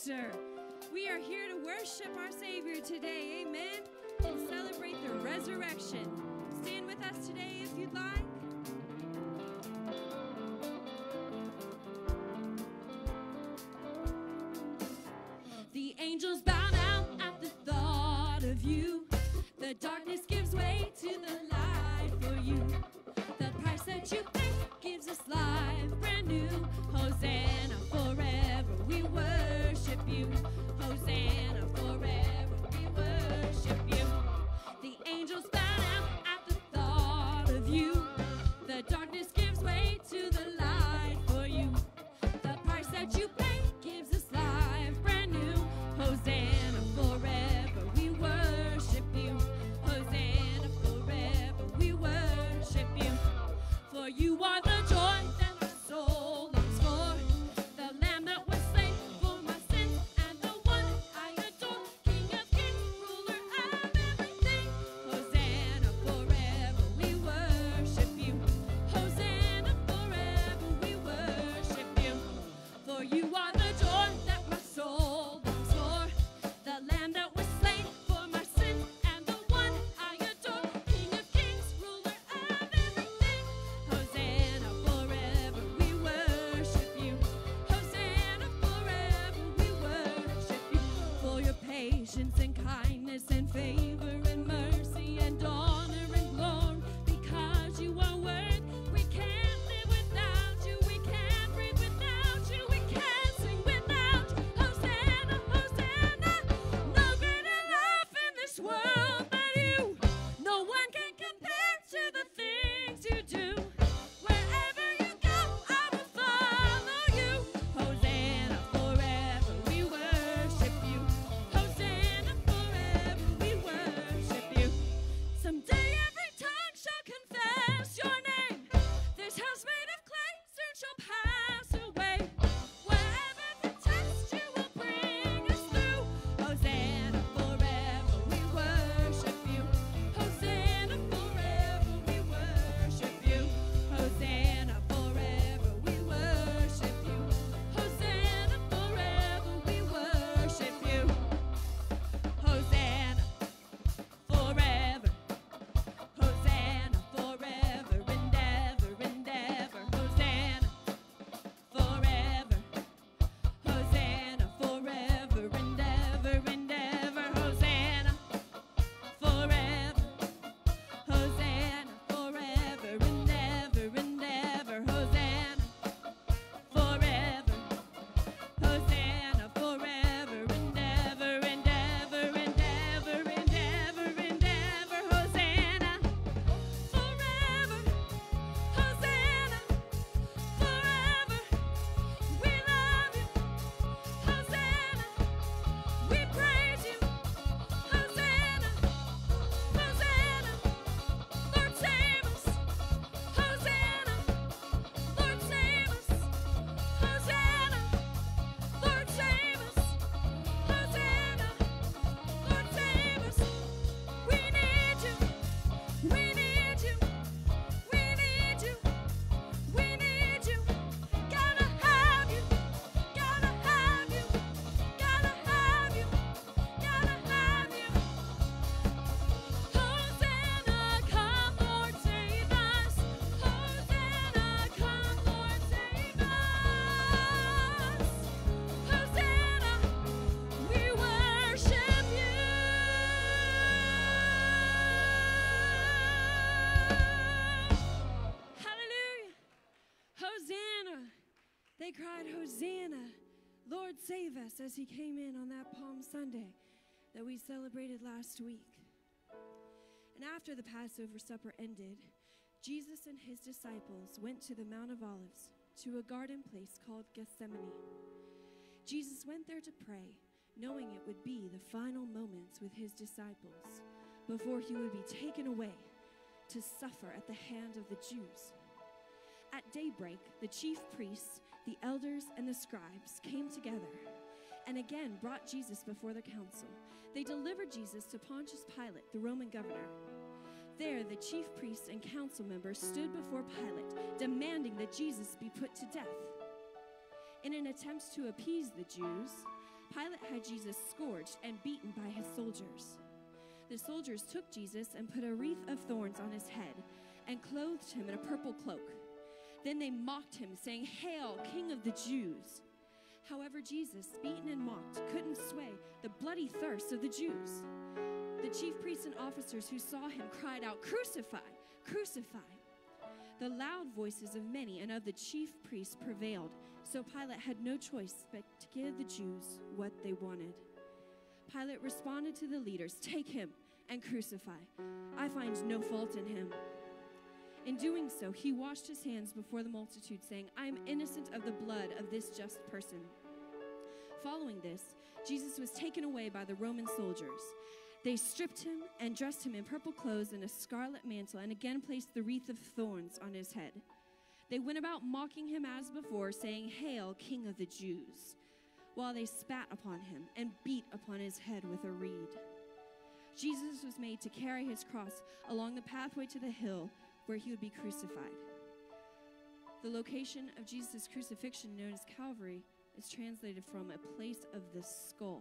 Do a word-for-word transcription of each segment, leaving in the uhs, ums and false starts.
Easter. We are here to worship our Savior today, amen, and celebrate the resurrection. Stand with us today if you'd like. The angels bow down at the thought of you. The darkness gives way to the light for you. The price that you pay gives us life brand new. Hosanna forever, we worship you. Hosanna forever, we worship you. The angels bow down at the thought of you. The darkness gives way to the light for you. The price that you pay gives us life brand new. Hosanna forever, we worship you. Hosanna forever, we worship you. For you are the joy that my soul longs for, the Lamb that was slain for my sins, and the one I adore, King of kings, ruler of everything. Hosanna forever, we worship you. Hosanna forever, we worship you. For you are the joy that my soul longs for, the Lamb that was slain for my sins, and the one I adore, King of kings, ruler of everything. Hosanna forever, we worship you. Hosanna forever, we worship you. For your patience and kindness and favor and mercy and honor and glory, because you are worthy. We can't live without you. We can't breathe without you. We can't sing without you. Hosanna, Hosanna. No greater love in this world but you. No one can compare to the things you do. Wherever you go, I will follow you. Hosanna forever, we worship you. Hosanna forever, we worship you. Someday every tongue shall confess your name. This house made of clay soon shall pass away. Wherever the test you will bring us through. Hosanna forever, we worship you. Hosanna forever, we worship you. Hosanna forever, we worship you. Hosanna forever, we worship you. Hosanna forever. Hosanna forever and ever and ever. Hosanna forever. Hosanna forever and ever and ever. Hosanna forever. Hosanna forever and ever and ever. Hosanna forever. Hosanna forever and ever and ever and ever and ever and ever. Hosanna forever. Hosanna forever. We love you. Hosanna. We praise you. Hosanna. Hosanna. Lord save us. Hosanna. Lord save us. Hosanna. Lord save us. Hosanna. Lord save us. We need you. We need you. We need you. We need you. Gotta have you. Gotta have you. Gotta have you. Gotta have you. Hosanna, come Lord save us. Hosanna, come Lord save us. Hosanna, we worship you. Hallelujah. Hosanna. They cried, Hosanna, Lord save us, as he came in on that Palm Sunday that we celebrated last week. And after the Passover supper ended, Jesus and his disciples went to the Mount of Olives, to a garden place called Gethsemane. Jesus went there to pray, knowing it would be the final moments with his disciples before he would be taken away to suffer at the hand of the Jews. At daybreak, the chief priests, the elders, and the scribes came together and again brought Jesus before the council. They delivered Jesus to Pontius Pilate, the Roman governor. There, the chief priests and council members stood before Pilate, demanding that Jesus be put to death. In an attempt to appease the Jews, Pilate had Jesus scourged and beaten by his soldiers. The soldiers took Jesus and put a wreath of thorns on his head and clothed him in a purple cloak. Then they mocked him, saying, "Hail, King of the Jews!" However, Jesus, beaten and mocked, couldn't sway the bloody thirst of the Jews. The chief priests and officers who saw him cried out, "Crucify! Crucify!" The loud voices of many and of the chief priests prevailed, so Pilate had no choice but to give the Jews what they wanted. Pilate responded to the leaders, "Take him and crucify. I find no fault in him." In doing so, he washed his hands before the multitude, saying, "I am innocent of the blood of this just person." Following this, Jesus was taken away by the Roman soldiers. They stripped him and dressed him in purple clothes and a scarlet mantle, and again placed the wreath of thorns on his head. They went about mocking him as before, saying, "Hail, King of the Jews," while they spat upon him and beat upon his head with a reed. Jesus was made to carry his cross along the pathway to the hill where he would be crucified. The location of Jesus' crucifixion, known as Calvary, is translated from a place of the skull.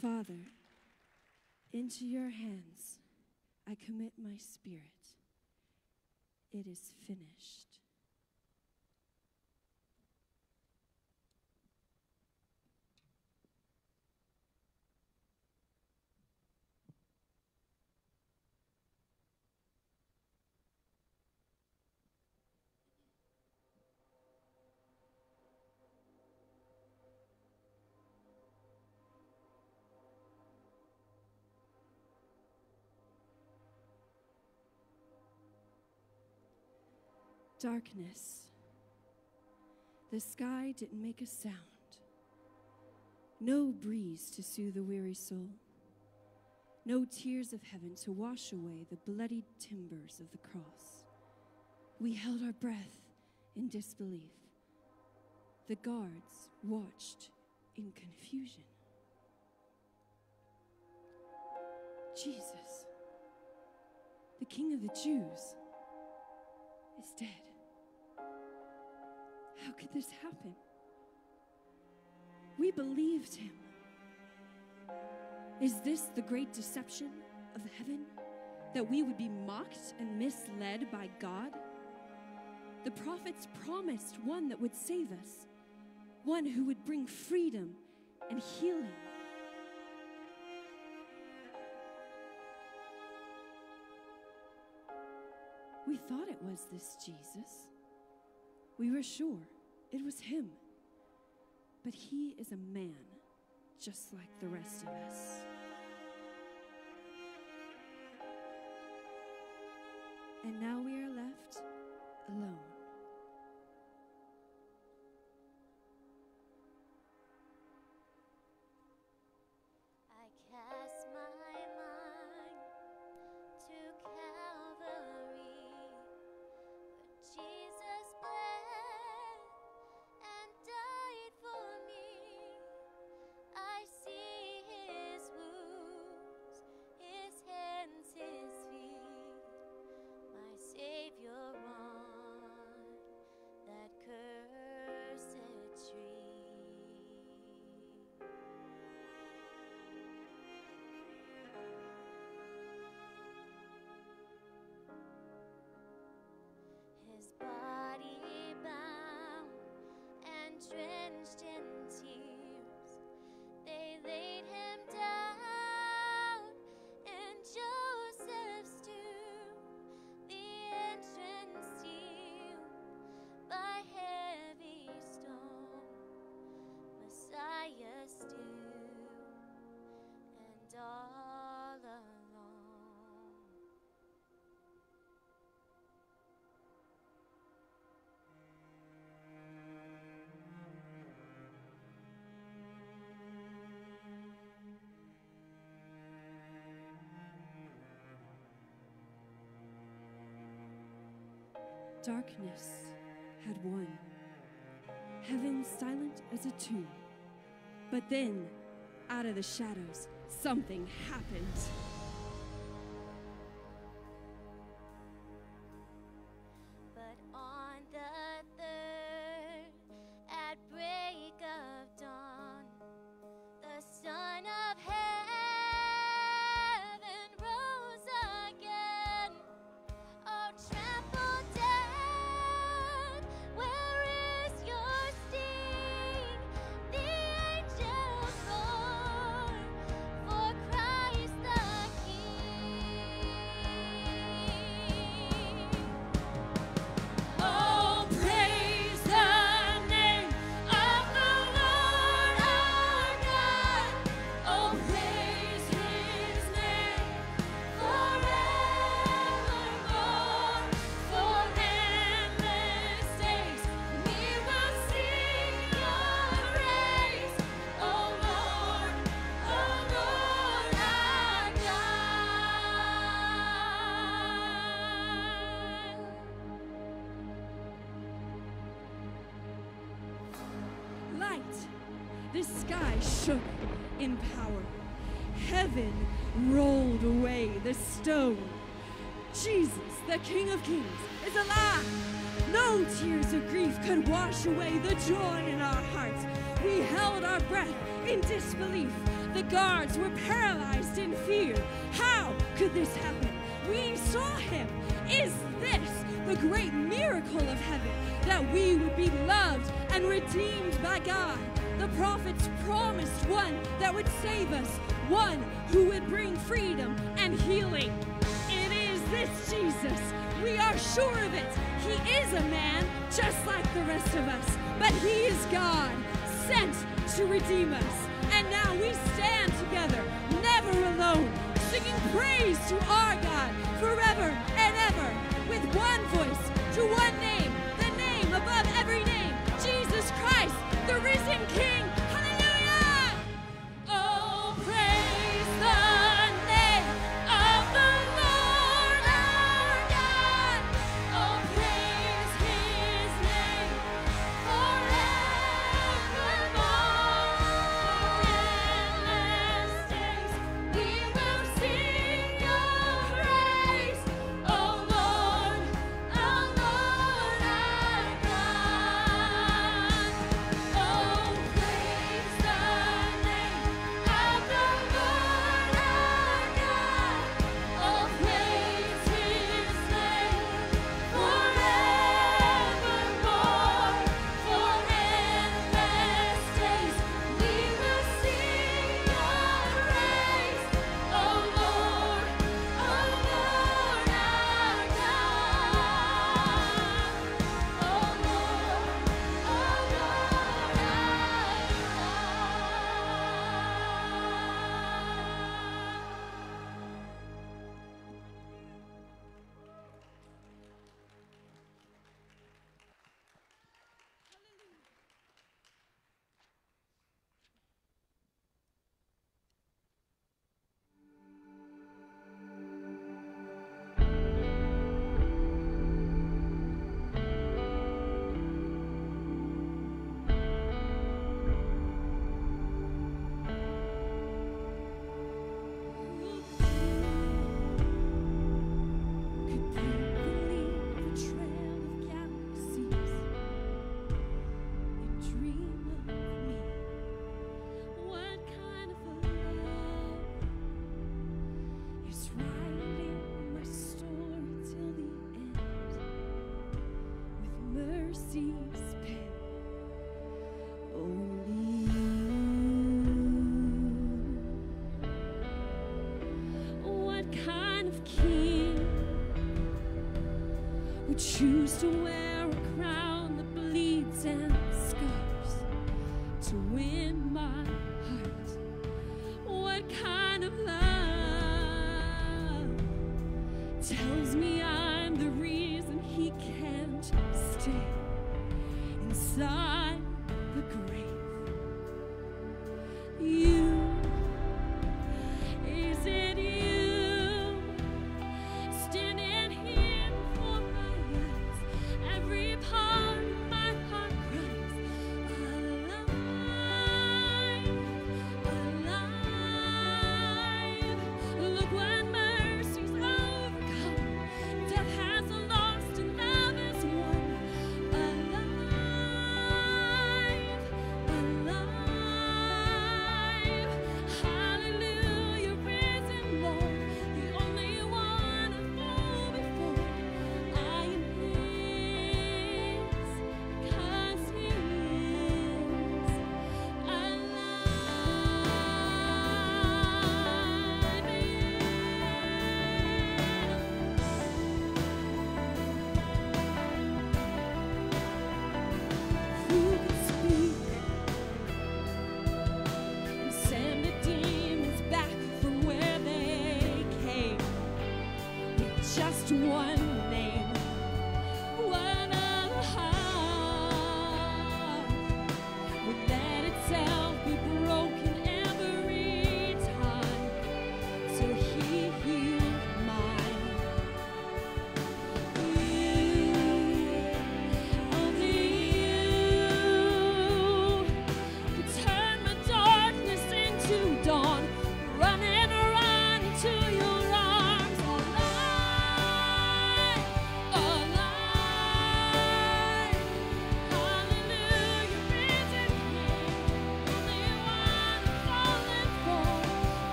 Father, into your hands I commit my spirit. It is finished. Darkness. The sky didn't make a sound. No breeze to soothe a weary soul. No tears of heaven to wash away the bloodied timbers of the cross. We held our breath in disbelief. The guards watched in confusion. Jesus, the King of the Jews, is dead. How could this happen? We believed him. Is this the great deception of heaven? That we would be mocked and misled by God? The prophets promised one that would save us, one who would bring freedom and healing. We thought it was this Jesus. We were sure it was him. But he is a man, just like the rest of us. And now we are left alone. I cast my mind to Calvary, where Jesus bled and died for me. I see his wounds, his hands, his feet, my Savior on that cursed tree. His body bound and drenched in tears, they laid him down in Joseph's tomb, the entrance sealed by heavy stone. Messiah still and all alone. Darkness had won. Heaven silent as a tomb. But then, out of the shadows, something happened. But on the third, at break of dawn, the Son of Heaven rose again. Oh, trample death, where is your sting? The angels roar for Christ the King. Oh, praise the name of the Lord our God. Oh, praise his name forevermore. For endless days we will sing your praise. Oh Lord, oh Lord our God. Light. The sky shook in power. Heaven rolled away the stone. Jesus, the King of Kings, is alive. No tears of grief could wash away the joy in our hearts. We held our breath in disbelief. The guards were paralyzed in fear. How could this happen? We saw him. Is this the great miracle of heaven, that we would be loved and redeemed by God? The prophets promised one that would save us, one who would bring freedom and healing. It is this Jesus. We are sure of it. He is a man just like the rest of us, but he is God, sent to redeem us. And now we stand together, never alone, singing praise to our God forever and ever, with one voice, to one name, the name above every name, Jesus Christ, the risen King. Hallelujah! Oh, praise the name of the Lord our God. Oh, praise his name forevermore. Endless days we will sing your praise. Oh Lord, oh Lord our God. Oh, praise the name of the Lord our God. Oh, praise his name forevermore. For endless days we will sing your praise. Oh Lord, oh Lord our God. Oh Lord, oh Lord choose to wear a crown that bleeds and scars to win my heart? What kind of love tells me I'm the reason he can't stay inside the grave? You, is it you standing here for my eyes? Every part of my heart cries, alive, alive. Look what mercy's overcome. Death has lost and love has won. Alive,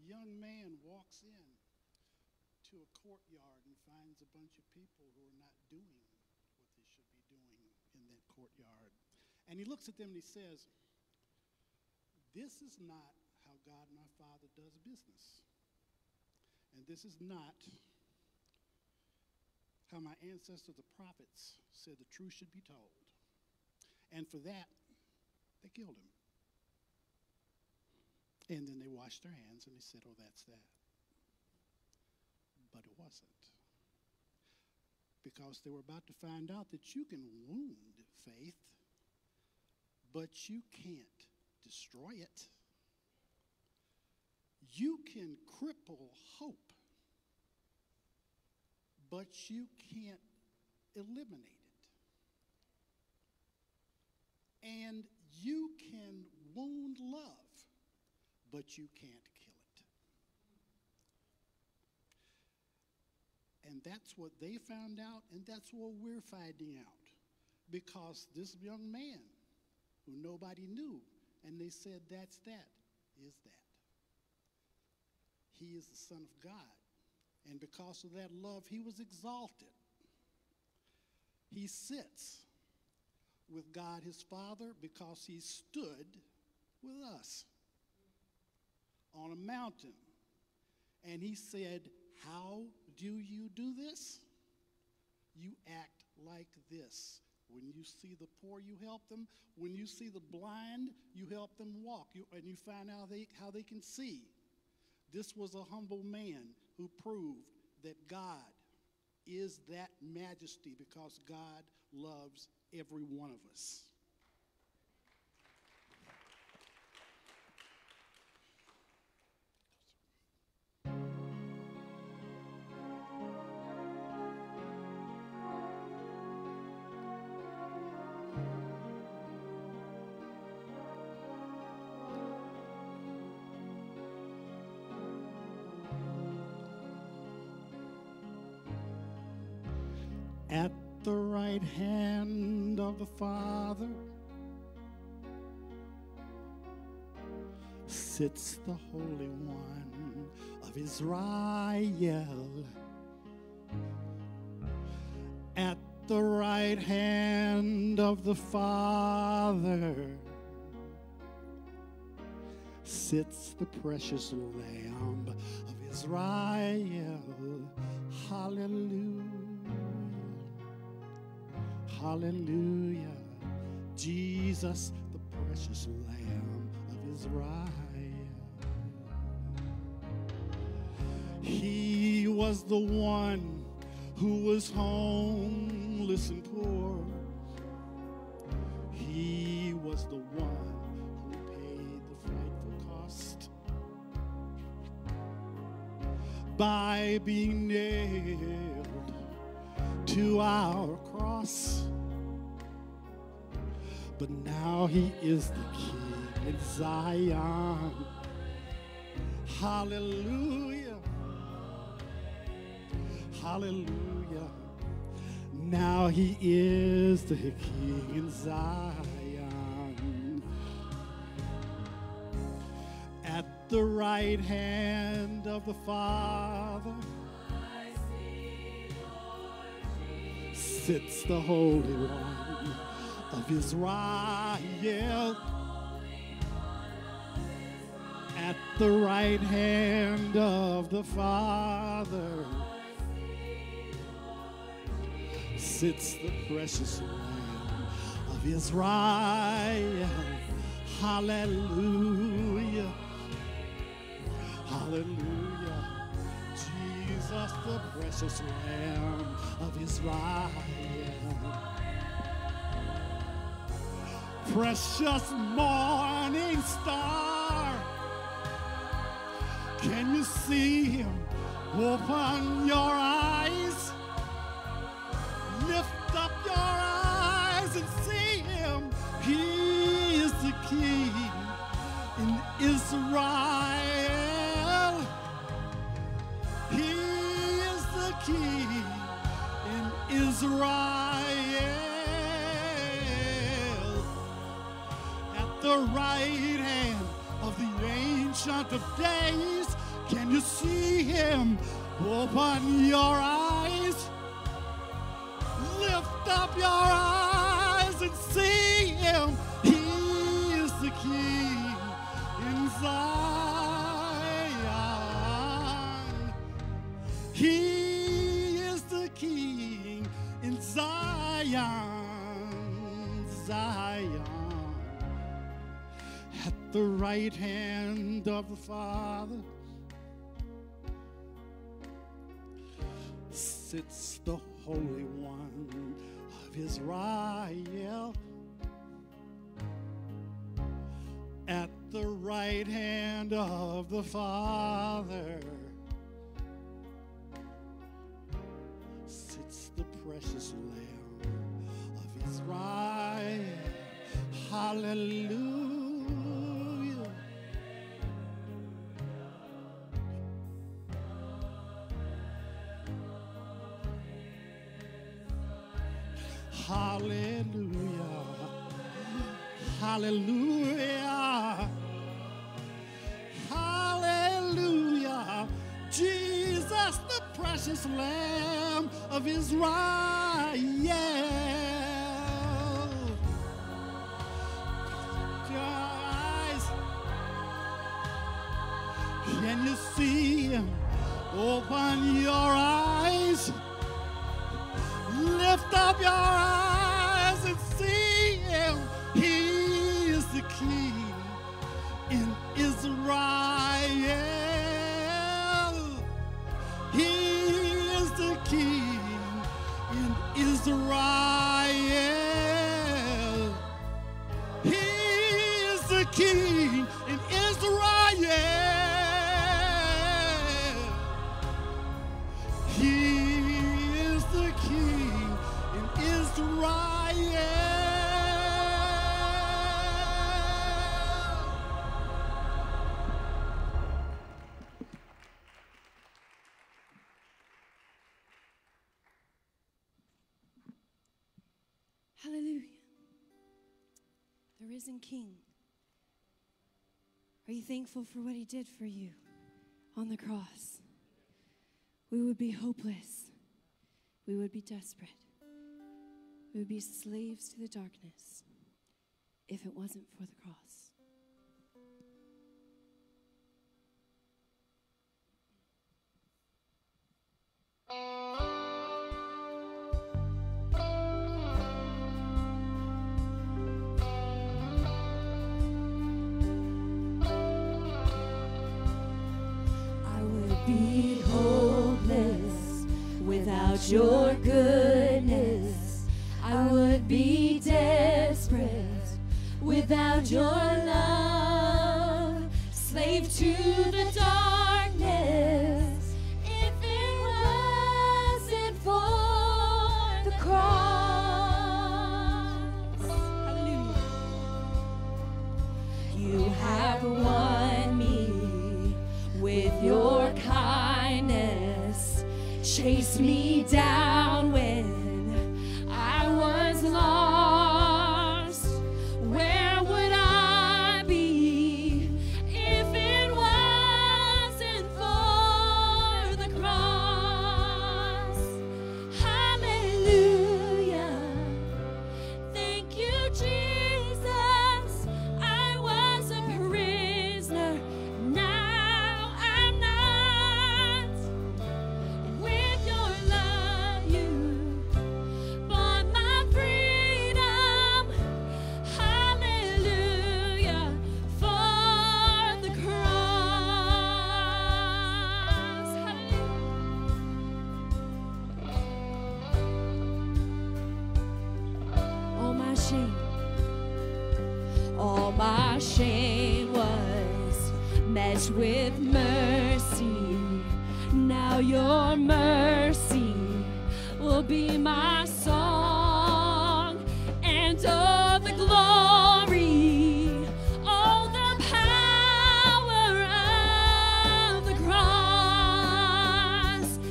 young man walks in to a courtyard and finds a bunch of people who are not doing what they should be doing in that courtyard. And he looks at them and he says, this is not how God my Father does business. And this is not how my ancestors, the prophets, said the truth should be told. And for that, they killed him. And then they washed their hands and they said, oh, that's that. But it wasn't. Because they were about to find out that you can wound faith, but you can't destroy it. You can cripple hope, but you can't eliminate it. And you can wound love, but you can't kill it. And that's what they found out, and that's what we're finding out. Because this young man, who nobody knew, and they said, that's that, is that. He is the Son of God. And because of that love, he was exalted. He sits with God his Father because he stood with us on a mountain. And he said, how do you do this? You act like this. When you see the poor, you help them. When you see the blind, you help them walk. You, and you find out they, how they can see. This was a humble man who proved that God is that majesty because God loves every one of us. At the right hand of the Father sits the Holy One of Israel. At the right hand of the Father sits the precious Lamb of Israel. Hallelujah. Hallelujah. Jesus, the precious Lamb of Israel. He was the one who was homeless and poor. He was the one who paid the frightful cost by being nailed to our cross. But now he is the King in Zion. Hallelujah. Hallelujah. Now he is the King in Zion. At the right hand of the Father sits the Holy One of Israel. At the right hand of the Father sits the precious Lamb of Israel. Hallelujah. Hallelujah. Jesus, the precious Lamb of Israel. Precious morning star, can you see him? Open your eyes, lift up your eyes and see him. He is the King in Israel. He is the King in Israel. The right hand of the Ancient of Days, Can you see him? Open your eyes. Lift up your eyes and see him. He is the King in Zion. He is the King in Zion, Zion. At the right hand of the Father sits the Holy One of Israel. At the right hand of the Father sits the precious Lamb of Israel. Hallelujah. Hallelujah. Hallelujah. Hallelujah. Jesus, the precious Lamb of Israel. Guys, can you see him? Open your eyes. Lift up your eyes and see him. He is the King in Israel. He is the King in Israel. He is the King in Israel. He is the King in Israel. Hallelujah. The risen King. Are you thankful for what he did for you on the cross? We would be hopeless. We would be desperate. We would be slaves to the darkness if it wasn't for the cross. I would be hopeless without your goodness. I would be desperate without your love. Slave to the darkness if it wasn't for the cross. Hallelujah. You have won me with your kindness. Chase me down when I was lost. Where would I be if it wasn't for the cross? Hallelujah. Thank you, Jesus. I was a prisoner. Now I'm not. With your love, you bought my freedom. Hallelujah. For the cross. Hallelujah. All my shame, all my shame was met with mercy. Now your mercy will be my song, and all the glory, all the power of the cross.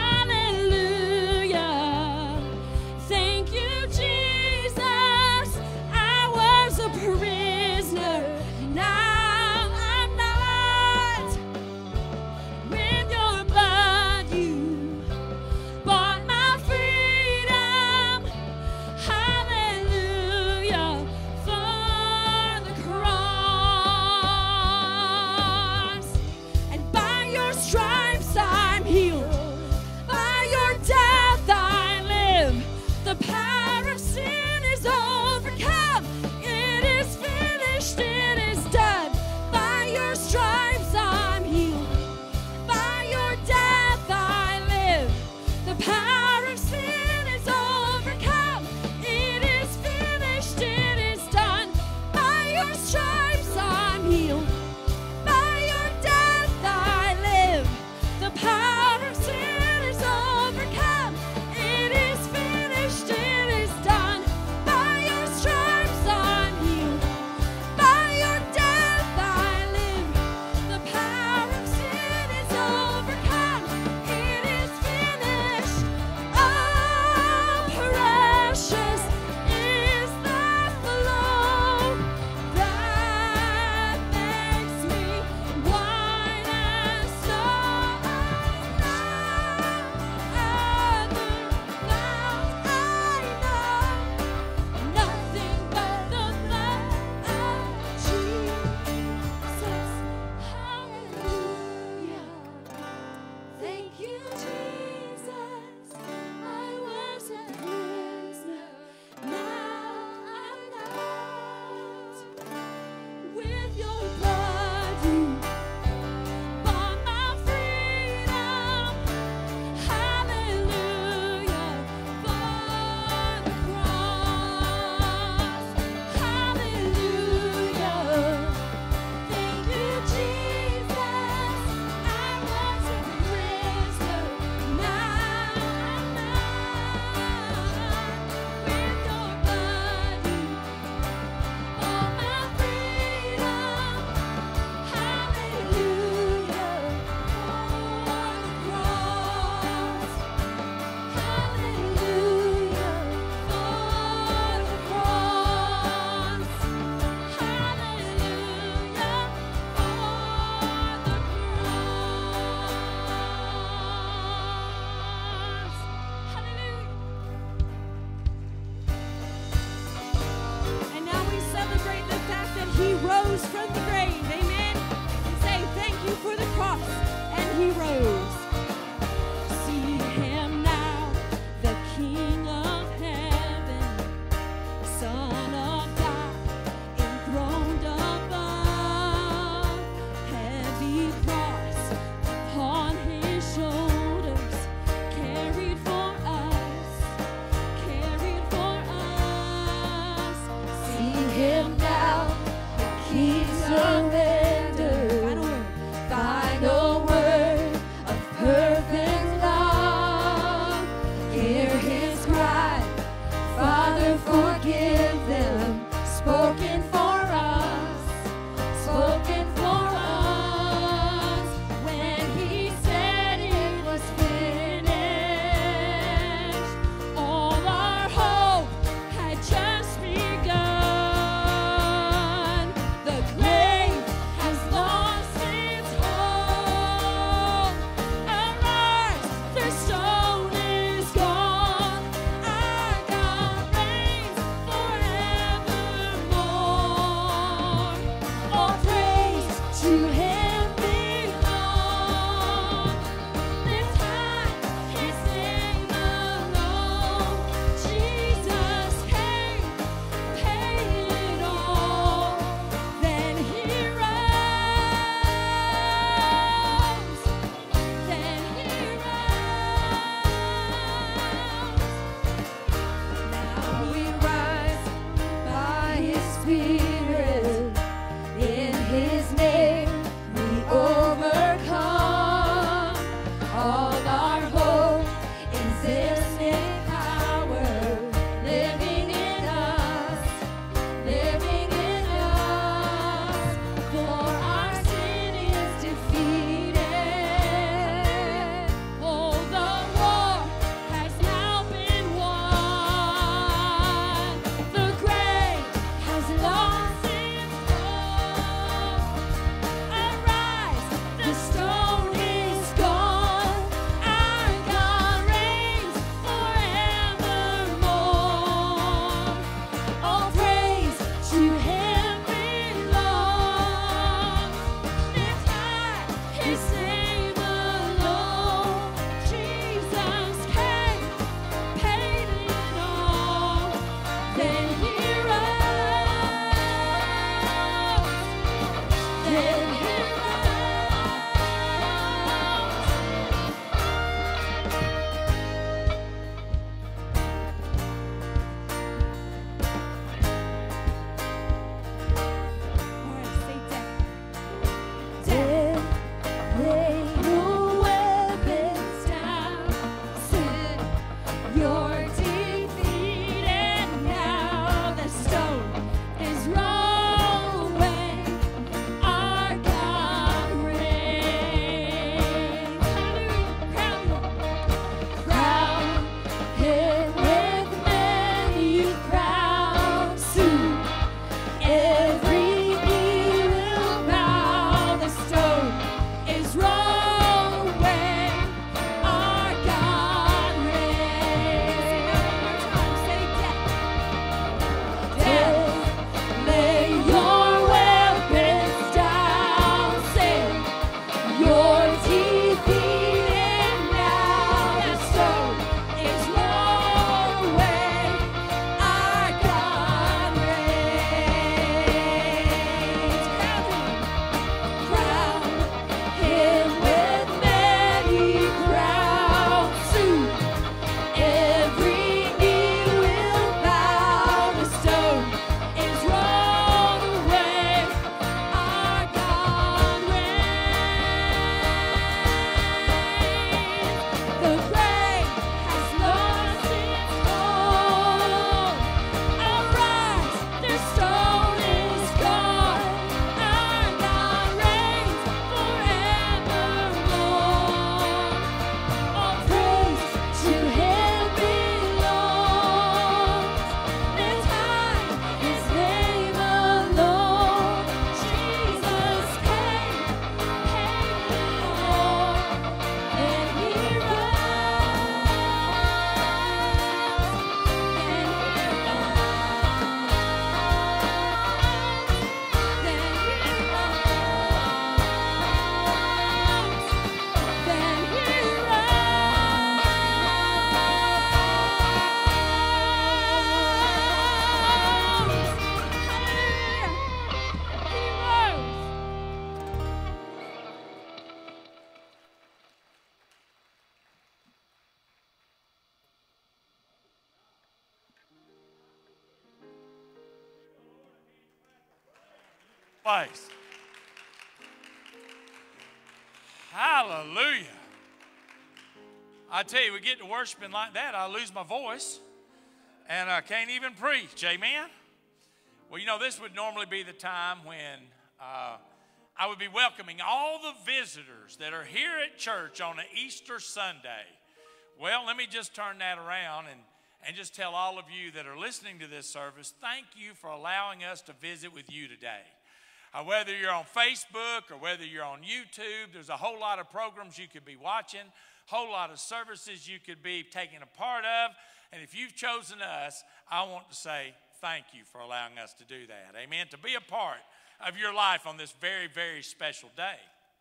Hallelujah. Thank you, Jesus. I was a prisoner. Now I'm not. to forgive them, spoken for us, spoken for us. When he said it was finished, all our hope had just begun. The grave has lost its hold. Arise, the stone is gone. Our God reigns forevermore. All praise to him belongs. Lift high his name alone. Jesus came, paid it all. Then he rose. Then he rose. Now we rise by his Spirit. In his name we overcome. All our hope is in his power, living in us, living in us. For our sin is defeated. Oh, the war has now been won. The grave has lost its hold. Arise, the stone is gone. Our God reigns forevermore. All praise to him belongs. Lift high his name alone. Jesus came, paid it all. Then he rose. Then he Death, lay your weapons down. Sin, you're defeated now. The stone is rolled away. Our God reigns. Hallelujah. Crown him with many crowns. Soon every knee will bow. The stone is rolled away. Our God reigns. Say death. Death, lay your weapons down. Sin, you're defeated now. The stone is rolled away. Our God reigns. Crown him with many crowns. Soon every knee will bow. The stone is rolled away. Our God reigns. The grave has lost its hold. Arise, the stone is gone. Our God reigns forevermore. All praise to him belongs. Lift high his name alone. Jesus came, paid it all. Then he rose. Then he rose. Then he rose. Then he rose. Hallelujah. He rose. Place. Hallelujah. I tell you, we get to worshiping like that, I lose my voice. and I can't even preach, amen? Well, you know, this would normally be the time when uh, I would be welcoming all the visitors that are here at church on an Easter Sunday. Well, let me just turn that around and, and just tell all of you that are listening to this service, thank you for allowing us to visit with you today. Uh, whether you're on Facebook or whether you're on YouTube, there's a whole lot of programs you could be watching, a whole lot of services you could be taking a part of. And if you've chosen us, I want to say thank you for allowing us to do that. Amen. To be a part of your life on this very, very special day.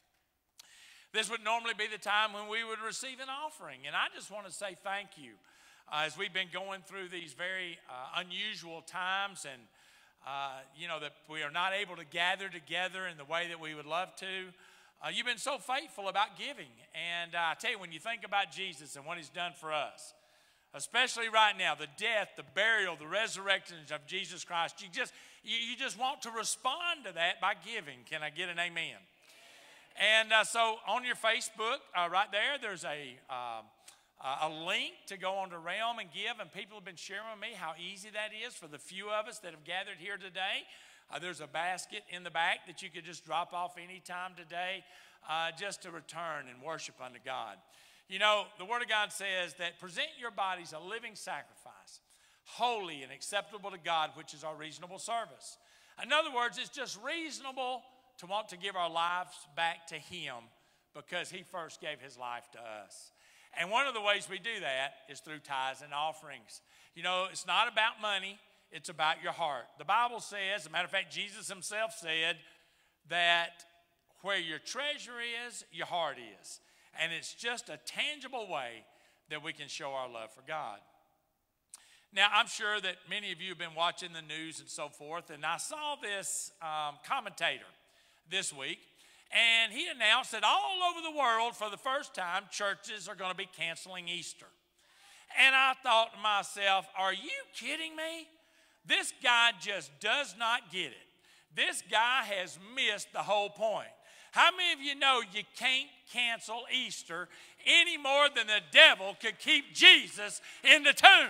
This would normally be the time when we would receive an offering. And I just want to say thank you. Uh, as we've been going through these very uh, unusual times and Uh, you know, that we are not able to gather together in the way that we would love to. Uh, you've been so faithful about giving. And uh, I tell you, when you think about Jesus and what he's done for us, especially right now, the death, the burial, the resurrection of Jesus Christ, you just, you, you just want to respond to that by giving. Can I get an amen? And uh, so on your Facebook, uh, right there, there's a... Um, Uh, a link to go on to Realm and give, and people have been sharing with me how easy that is for the few of us that have gathered here today. Uh, there's a basket in the back that you could just drop off anytime today uh, just to return and worship unto God. You know, the Word of God says that present your bodies a living sacrifice, holy and acceptable to God, which is our reasonable service. In other words, it's just reasonable to want to give our lives back to Him because He first gave His life to us. And one of the ways we do that is through tithes and offerings. You know, it's not about money, it's about your heart. The Bible says, as a matter of fact, Jesus himself said that where your treasure is, your heart is. And it's just a tangible way that we can show our love for God. Now, I'm sure that many of you have been watching the news and so forth, and I saw this um, commentator this week. And he announced that all over the world, for the first time, churches are going to be canceling Easter. And I thought to myself, are you kidding me? This guy just does not get it. This guy has missed the whole point. How many of you know you can't cancel Easter any more than the devil could keep Jesus in the tomb?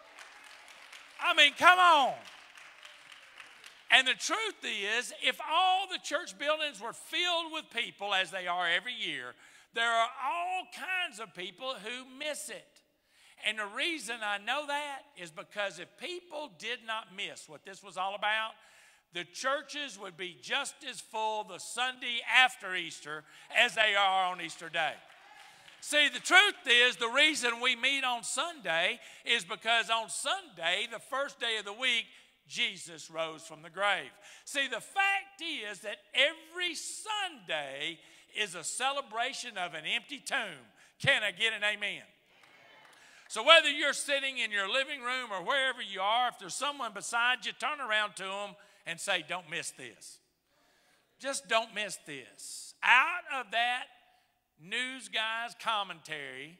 I mean, come on. And the truth is, if all the church buildings were filled with people, as they are every year, there are all kinds of people who miss it. And the reason I know that is because if people did not miss what this was all about, the churches would be just as full the Sunday after Easter as they are on Easter Day. See, the truth is, the reason we meet on Sunday is because on Sunday, the first day of the week, Jesus rose from the grave. See, the fact is that every Sunday is a celebration of an empty tomb. Can I get an amen? So whether you're sitting in your living room or wherever you are, if there's someone beside you, turn around to them and say, don't miss this. Just don't miss this. Out of that news guy's commentary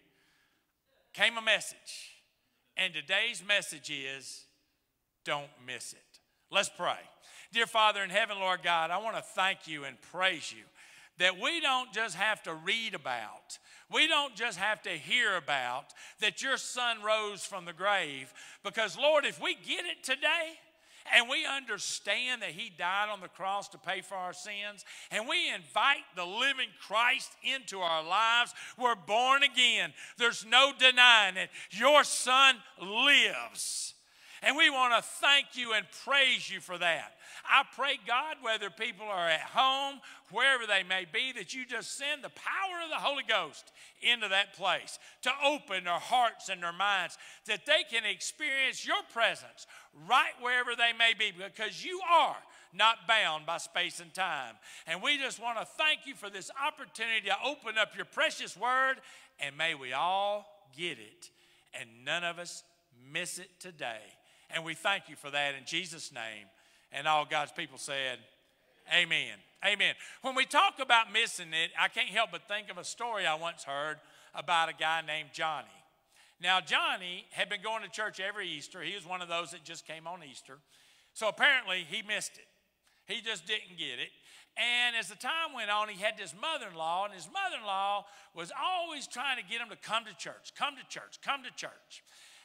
came a message. And today's message is, don't miss it. Let's pray. Dear Father in heaven, Lord God, I want to thank you and praise you that we don't just have to read about, we don't just have to hear about that your Son rose from the grave. Because, Lord, if we get it today and we understand that He died on the cross to pay for our sins, and we invite the living Christ into our lives, we're born again. There's no denying it. Your Son lives. And we want to thank you and praise you for that. I pray, God, whether people are at home, wherever they may be, that you just send the power of the Holy Ghost into that place to open their hearts and their minds, that they can experience your presence right wherever they may be, because you are not bound by space and time. And we just want to thank you for this opportunity to open up your precious word, and may we all get it, and none of us miss it today. And we thank you for that in Jesus' name. And all God's people said, amen. Amen. When we talk about missing it, I can't help but think of a story I once heard about a guy named Johnny. Now, Johnny had been going to church every Easter. He was one of those that just came on Easter. So apparently he missed it. He just didn't get it. And as the time went on, he had this mother-in-law, and his mother-in-law was always trying to get him to come to church, come to church, come to church.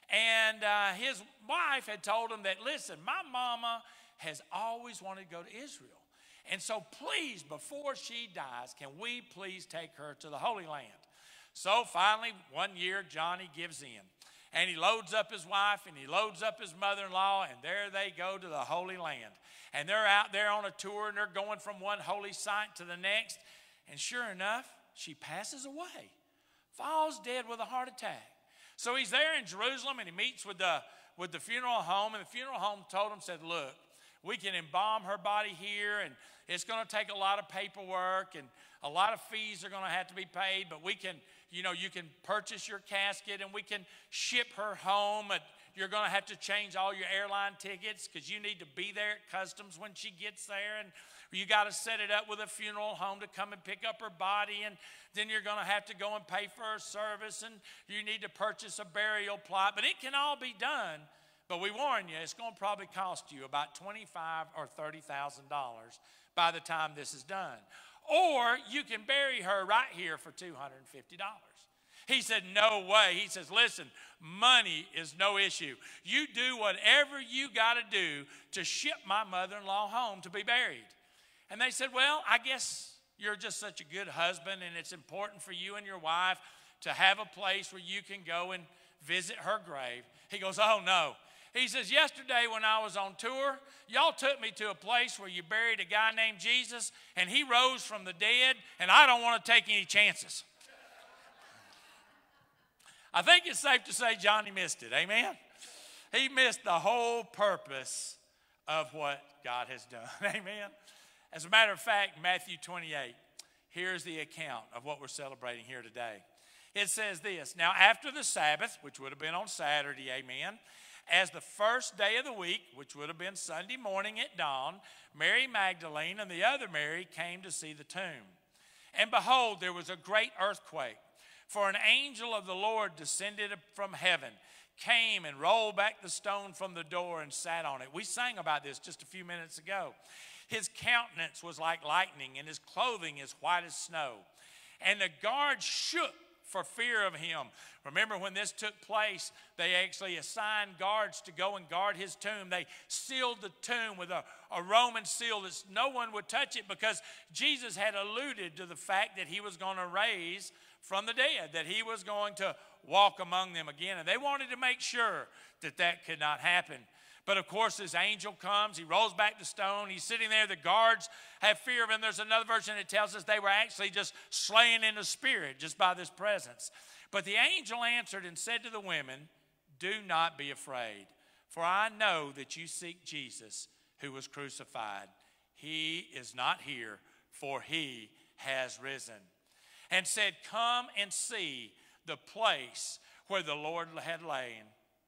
And uh, his wife had told him that, listen, my mama has always wanted to go to Israel. And so please, before she dies, can we please take her to the Holy Land? So finally, one year, Johnny gives in. And he loads up his wife and he loads up his mother-in-law, and there they go to the Holy Land. And they're out there on a tour, and they're going from one holy site to the next. And sure enough, she passes away, falls dead with a heart attack. So he's there in Jerusalem, and he meets with the, with the funeral home. And the funeral home told him, said, look, we can embalm her body here, and it's going to take a lot of paperwork, and a lot of fees are going to have to be paid, but we can, you know, you can purchase your casket, and we can ship her home. And you're going to have to change all your airline tickets because you need to be there at customs when she gets there, and you got to set it up with a funeral home to come and pick up her body, and then you're going to have to go and pay for her service, and you need to purchase a burial plot. But it can all be done. But we warn you, it's going to probably cost you about twenty-five thousand dollars or thirty thousand dollars by the time this is done. Or you can bury her right here for two hundred fifty dollars. He said, no way. He says, listen, money is no issue. You do whatever you got to do to ship my mother-in-law home to be buried. And they said, well, I guess you're just such a good husband, and it's important for you and your wife to have a place where you can go and visit her grave. He goes, oh, no. He says, yesterday when I was on tour, y'all took me to a place where you buried a guy named Jesus, and he rose from the dead, and I don't want to take any chances. I think it's safe to say Johnny missed it, amen? He missed the whole purpose of what God has done, amen? As a matter of fact, Matthew twenty-eight, here's the account of what we're celebrating here today. It says this, now after the Sabbath, which would have been on Saturday, amen, as the first day of the week, which would have been Sunday morning at dawn, Mary Magdalene and the other Mary came to see the tomb. And behold, there was a great earthquake, for an angel of the Lord descended from heaven, came and rolled back the stone from the door and sat on it. We sang about this just a few minutes ago. His countenance was like lightning, and his clothing as white as snow. And the guards shook for fear of him. Remember when this took place, they actually assigned guards to go and guard his tomb. They sealed the tomb with a, a Roman seal that no one would touch it, because Jesus had alluded to the fact that he was going to raise from the dead, that he was going to walk among them again. And they wanted to make sure that that could not happen. But of course, this angel comes, he rolls back the stone, he's sitting there, the guards have fear of him. There's another version that tells us they were actually just slain in the spirit just by this presence. But the angel answered and said to the women, do not be afraid, for I know that you seek Jesus who was crucified. He is not here, for he has risen. And said, come and see the place where the Lord had lain.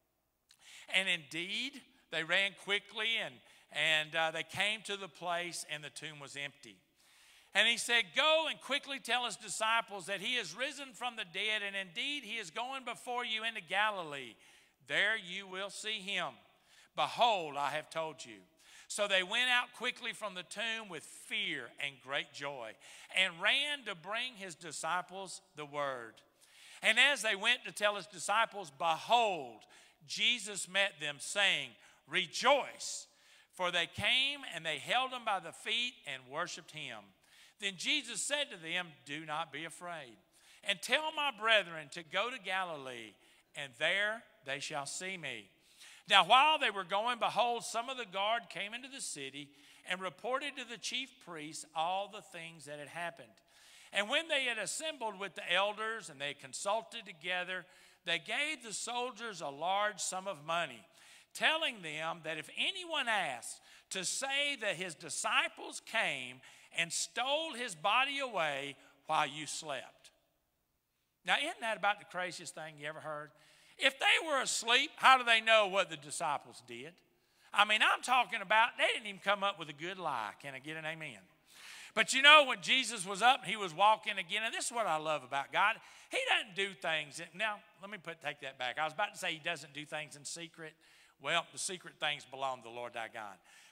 And indeed, they ran quickly, and, and uh, they came to the place, and the tomb was empty. And he said, go and quickly tell his disciples that he is risen from the dead, and indeed he is going before you into Galilee. There you will see him. Behold, I have told you. So they went out quickly from the tomb with fear and great joy, and ran to bring his disciples the word. And as they went to tell his disciples, behold, Jesus met them, saying, rejoice. For they came and they held him by the feet and worshiped him. Then Jesus said to them, do not be afraid, and tell my brethren to go to Galilee, and there they shall see me. Now while they were going, behold, some of the guard came into the city and reported to the chief priests all the things that had happened. And when they had assembled with the elders and they consulted together, they gave the soldiers a large sum of money, telling them that if anyone asked to say that his disciples came and stole his body away while you slept. Now, isn't that about the craziest thing you ever heard? If they were asleep, how do they know what the disciples did? I mean, I'm talking about, they didn't even come up with a good lie. Can I get an amen? But you know, when Jesus was up, he was walking again, and this is what I love about God. He doesn't do things. Now, let me put take that back. I was about to say he doesn't do things in secret. Well, the secret things belong to the Lord thy God.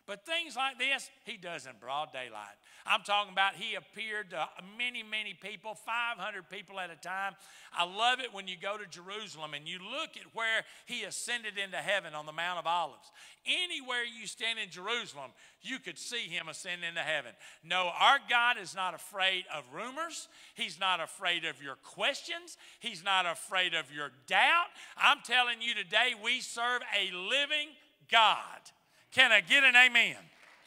But things like this, he does in broad daylight. I'm talking about he appeared to many, many people, five hundred people at a time. I love it when you go to Jerusalem and you look at where he ascended into heaven on the Mount of Olives. Anywhere you stand in Jerusalem, you could see him ascend into heaven. No, our God is not afraid of rumors. He's not afraid of your questions. He's not afraid of your doubt. I'm telling you today, we serve a living God. Can I get an amen?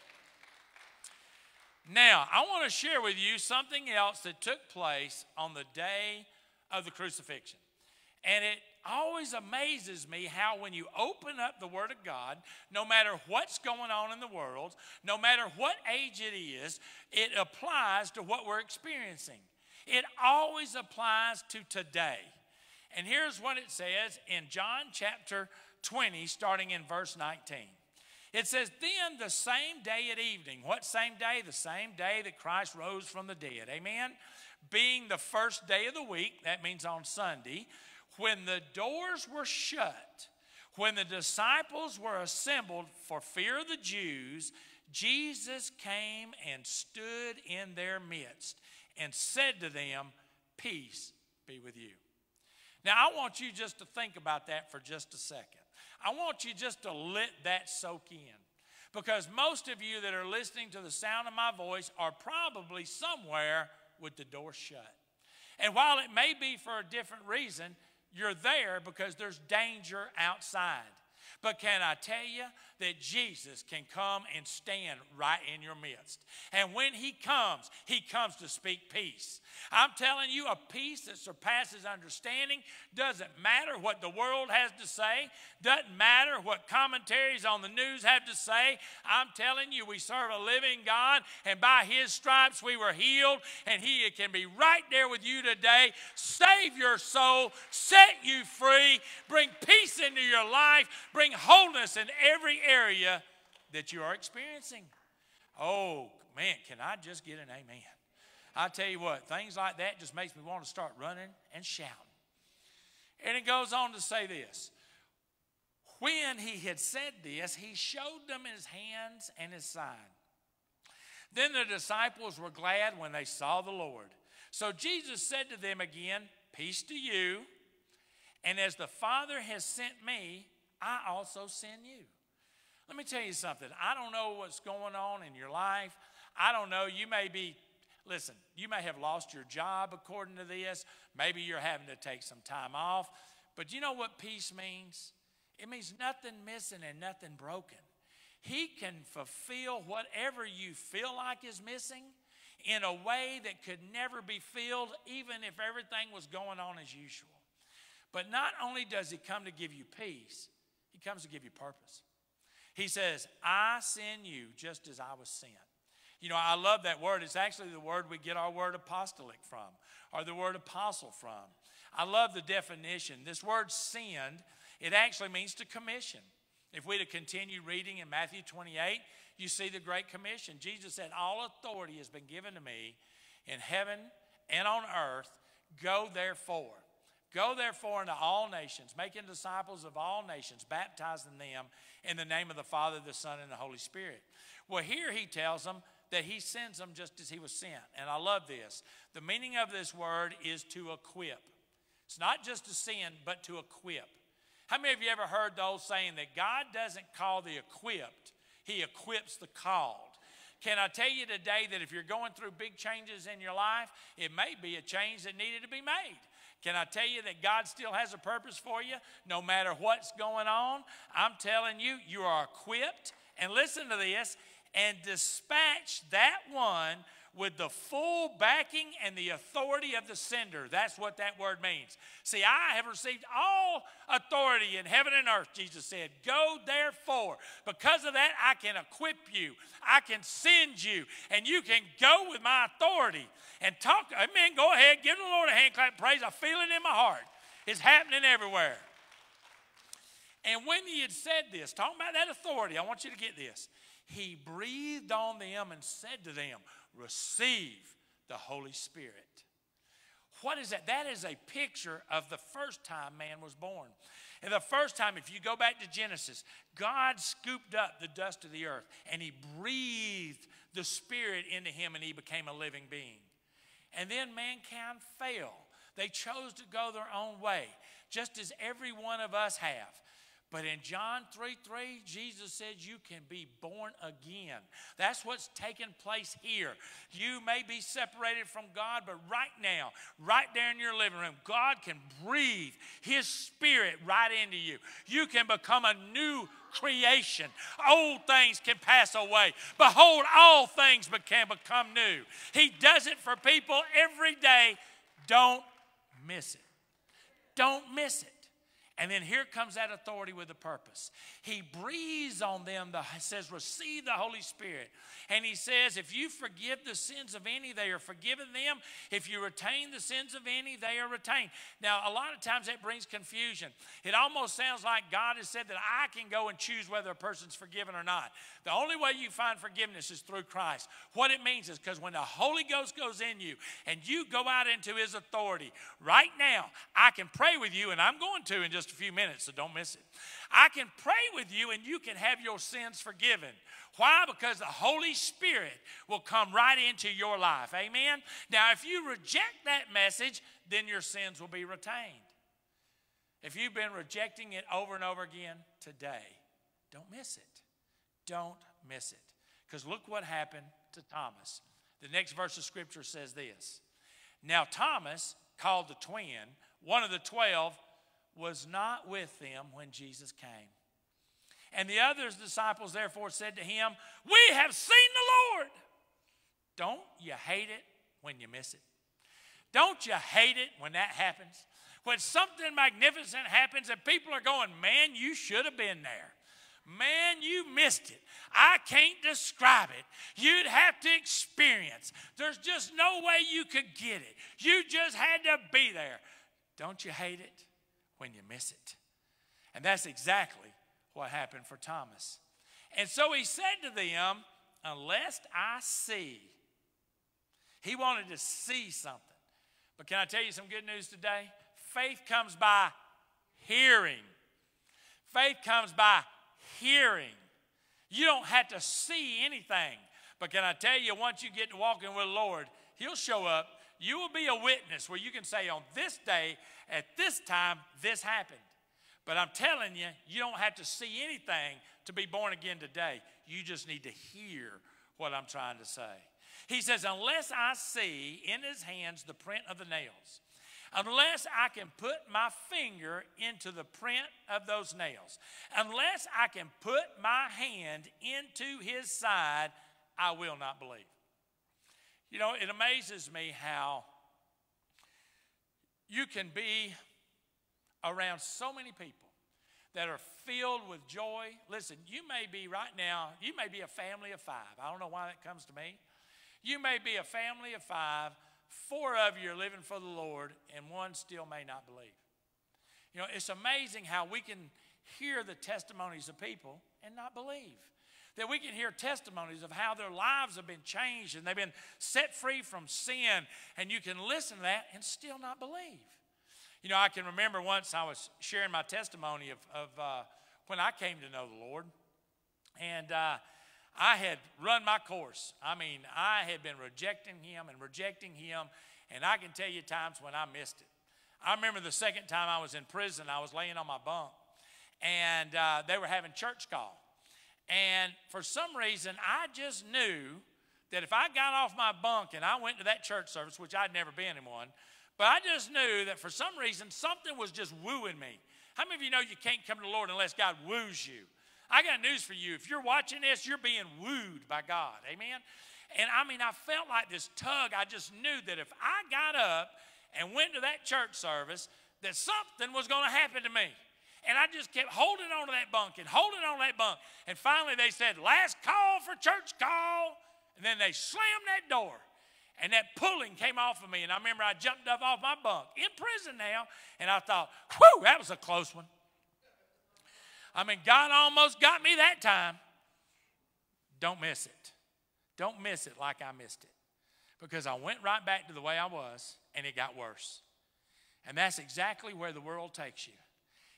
Now, I want to share with you something else that took place on the day of the crucifixion. And it always amazes me how when you open up the Word of God, no matter what's going on in the world, no matter what age it is, it applies to what we're experiencing. It always applies to today. And here's what it says in John chapter twenty, starting in verse nineteen. It says, then the same day at evening. What same day? The same day that Christ rose from the dead. Amen? Being the first day of the week, that means on Sunday, when the doors were shut, when the disciples were assembled for fear of the Jews, Jesus came and stood in their midst and said to them, peace be with you. Now, I want you just to think about that for just a second. I want you just to let that soak in. Because most of you that are listening to the sound of my voice are probably somewhere with the door shut. And while it may be for a different reason, you're there because there's danger outside. But can I tell you that Jesus can come and stand right in your midst? And when he comes, he comes to speak peace. I'm telling you, a peace that surpasses understanding. Doesn't matter what the world has to say. Doesn't matter what commentaries on the news have to say. I'm telling you, we serve a living God, and by his stripes we were healed, and he can be right there with you today. Save your soul, set you free, bring peace into your life, bring wholeness in every area that you are experiencing. Oh, man, can I just get an amen? I tell you what, things like that just makes me want to start running and shouting. And it goes on to say this. When he had said this, he showed them his hands and his side. Then the disciples were glad when they saw the Lord. So Jesus said to them again, peace to you. And as the Father has sent me, I also send you. Let me tell you something. I don't know what's going on in your life. I don't know. You may be, listen, you may have lost your job according to this. Maybe you're having to take some time off. But you know what peace means? It means nothing missing and nothing broken. He can fulfill whatever you feel like is missing in a way that could never be filled, even if everything was going on as usual. But not only does he come to give you peace, he comes to give you purpose. He says, I send you just as I was sent. You know, I love that word. It's actually the word we get our word apostolic from, or the word apostle from. I love the definition. This word send, it actually means to commission. If we to continue reading in Matthew twenty-eight, you see the Great Commission. Jesus said, all authority has been given to me in heaven and on earth. Go therefore. Go therefore into all nations, making disciples of all nations, baptizing them in the name of the Father, the Son, and the Holy Spirit. Well, here he tells them that he sends them just as he was sent. And I love this. The meaning of this word is to equip. It's not just to send, but to equip. How many of you ever heard the old saying that God doesn't call the equipped, he equips the called? Can I tell you today that if you're going through big changes in your life, it may be a change that needed to be made. Can I tell you that God still has a purpose for you no matter what's going on? I'm telling you, you are equipped. And listen to this, and dispatch that one with the full backing and the authority of the sender. That's what that word means. See, I have received all authority in heaven and earth, Jesus said. Go therefore. Because of that, I can equip you. I can send you. And you can go with my authority and talk. Amen. Go ahead. Give the Lord a hand clap. Praise. I feel it in my heart. It's happening everywhere. And when he had said this, talking about that authority, I want you to get this. He breathed on them and said to them, receive the Holy Spirit. What is that? That is a picture of the first time man was born. And the first time, if you go back to Genesis, God scooped up the dust of the earth and he breathed the Spirit into him and he became a living being. And then mankind fell. They chose to go their own way, just as every one of us have. But in John three three, Jesus said you can be born again. That's what's taking place here. You may be separated from God, but right now, right there in your living room, God can breathe His Spirit right into you. You can become a new creation. Old things can pass away. Behold, all things can become new. He does it for people every day. Don't miss it. Don't miss it. And then here comes that authority with a purpose. He breathes on them, the, says, receive the Holy Spirit. And he says, if you forgive the sins of any, they are forgiven them. If you retain the sins of any, they are retained. Now, a lot of times that brings confusion. It almost sounds like God has said that I can go and choose whether a person's forgiven or not. The only way you find forgiveness is through Christ. What it means is because when the Holy Ghost goes in you and you go out into His authority, right now, I can pray with you, and I'm going to in just a few minutes, so don't miss it. I can pray with you and you can have your sins forgiven. Why? Because the Holy Spirit will come right into your life. Amen? Now, if you reject that message, then your sins will be retained. If you've been rejecting it over and over again today, don't miss it. Don't miss it. Because look what happened to Thomas. The next verse of Scripture says this. Now Thomas, called the twin, one of the twelve, was not with them when Jesus came. And the other disciples therefore said to him, we have seen the Lord. Don't you hate it when you miss it? Don't you hate it when that happens? When something magnificent happens and people are going, man, you should have been there. Man, you missed it. I can't describe it. You'd have to experience. There's just no way you could get it. You just had to be there. Don't you hate it when you miss it? And that's exactly what happened for Thomas. And so he said to them, unless I see. He wanted to see something. But can I tell you some good news today? Faith comes by hearing. Faith comes by hearing. You don't have to see anything. But can I tell you, once you get to walking with the Lord, He'll show up. You will be a witness where you can say, on this day, at this time, this happened. But I'm telling you, you don't have to see anything to be born again today. You just need to hear what I'm trying to say. He says, unless I see in His hands the print of the nails, unless I can put my finger into the print of those nails, unless I can put my hand into His side, I will not believe. You know, it amazes me how you can be around so many people that are filled with joy. Listen, you may be right now, you may be a family of five. I don't know why that comes to me. You may be a family of five. Four of you are living for the Lord, and one still may not believe. You know, it's amazing how we can hear the testimonies of people and not believe. That we can hear testimonies of how their lives have been changed and they've been set free from sin, and you can listen to that and still not believe. You know, I can remember once I was sharing my testimony of, of uh, when I came to know the Lord, and uh, I had run my course. I mean, I had been rejecting Him and rejecting Him, and I can tell you times when I missed it. I remember the second time I was in prison, I was laying on my bunk, and uh, they were having church call. And for some reason, I just knew that if I got off my bunk and I went to that church service, which I'd never been in one, but I just knew that for some reason, something was just wooing me. How many of you know you can't come to the Lord unless God woos you? I got news for you. If you're watching this, you're being wooed by God. Amen? And I mean, I felt like this tug. I just knew that if I got up and went to that church service, that something was going to happen to me. And I just kept holding on to that bunk and holding on to that bunk. And finally they said, last call for church call. And then they slammed that door. And that pulling came off of me. And I remember I jumped up off my bunk in prison now. And I thought, whew, that was a close one. I mean, God almost got me that time. Don't miss it. Don't miss it like I missed it. Because I went right back to the way I was, and it got worse. And that's exactly where the world takes you.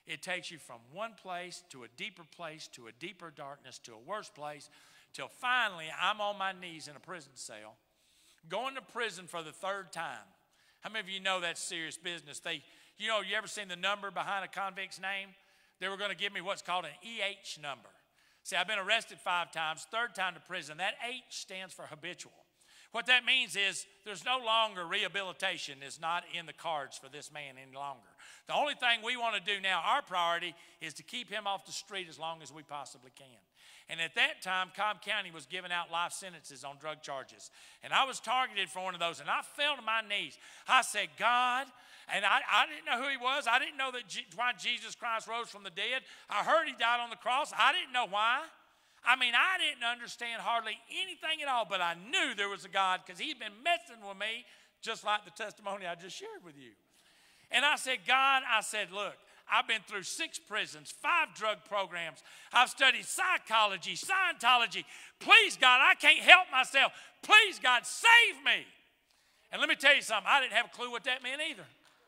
It takes you from one place to a deeper place, to a deeper darkness, to a worse place, till finally I'm on my knees in a prison cell, going to prison for the third time. How many of you know that's serious business? They, you know, you ever seen the number behind a convict's name? They were going to give me what's called an E H number. See, I've been arrested five times, third time to prison. That H stands for habitual. What that means is there's no longer rehabilitation is not in the cards for this man any longer. The only thing we want to do now, our priority, is to keep him off the street as long as we possibly can. And at that time, Cobb County was giving out life sentences on drug charges. And I was targeted for one of those, and I fell to my knees. I said, God, and I, I didn't know who he was. I didn't know that G- why Jesus Christ rose from the dead. I heard he died on the cross. I didn't know why. I mean, I didn't understand hardly anything at all, but I knew there was a God because he'd been messing with me just like the testimony I just shared with you. And I said, God, I said, look, I've been through six prisons, five drug programs. I've studied psychology, Scientology. Please, God, I can't help myself. Please, God, save me. And let me tell you something. I didn't have a clue what that meant either.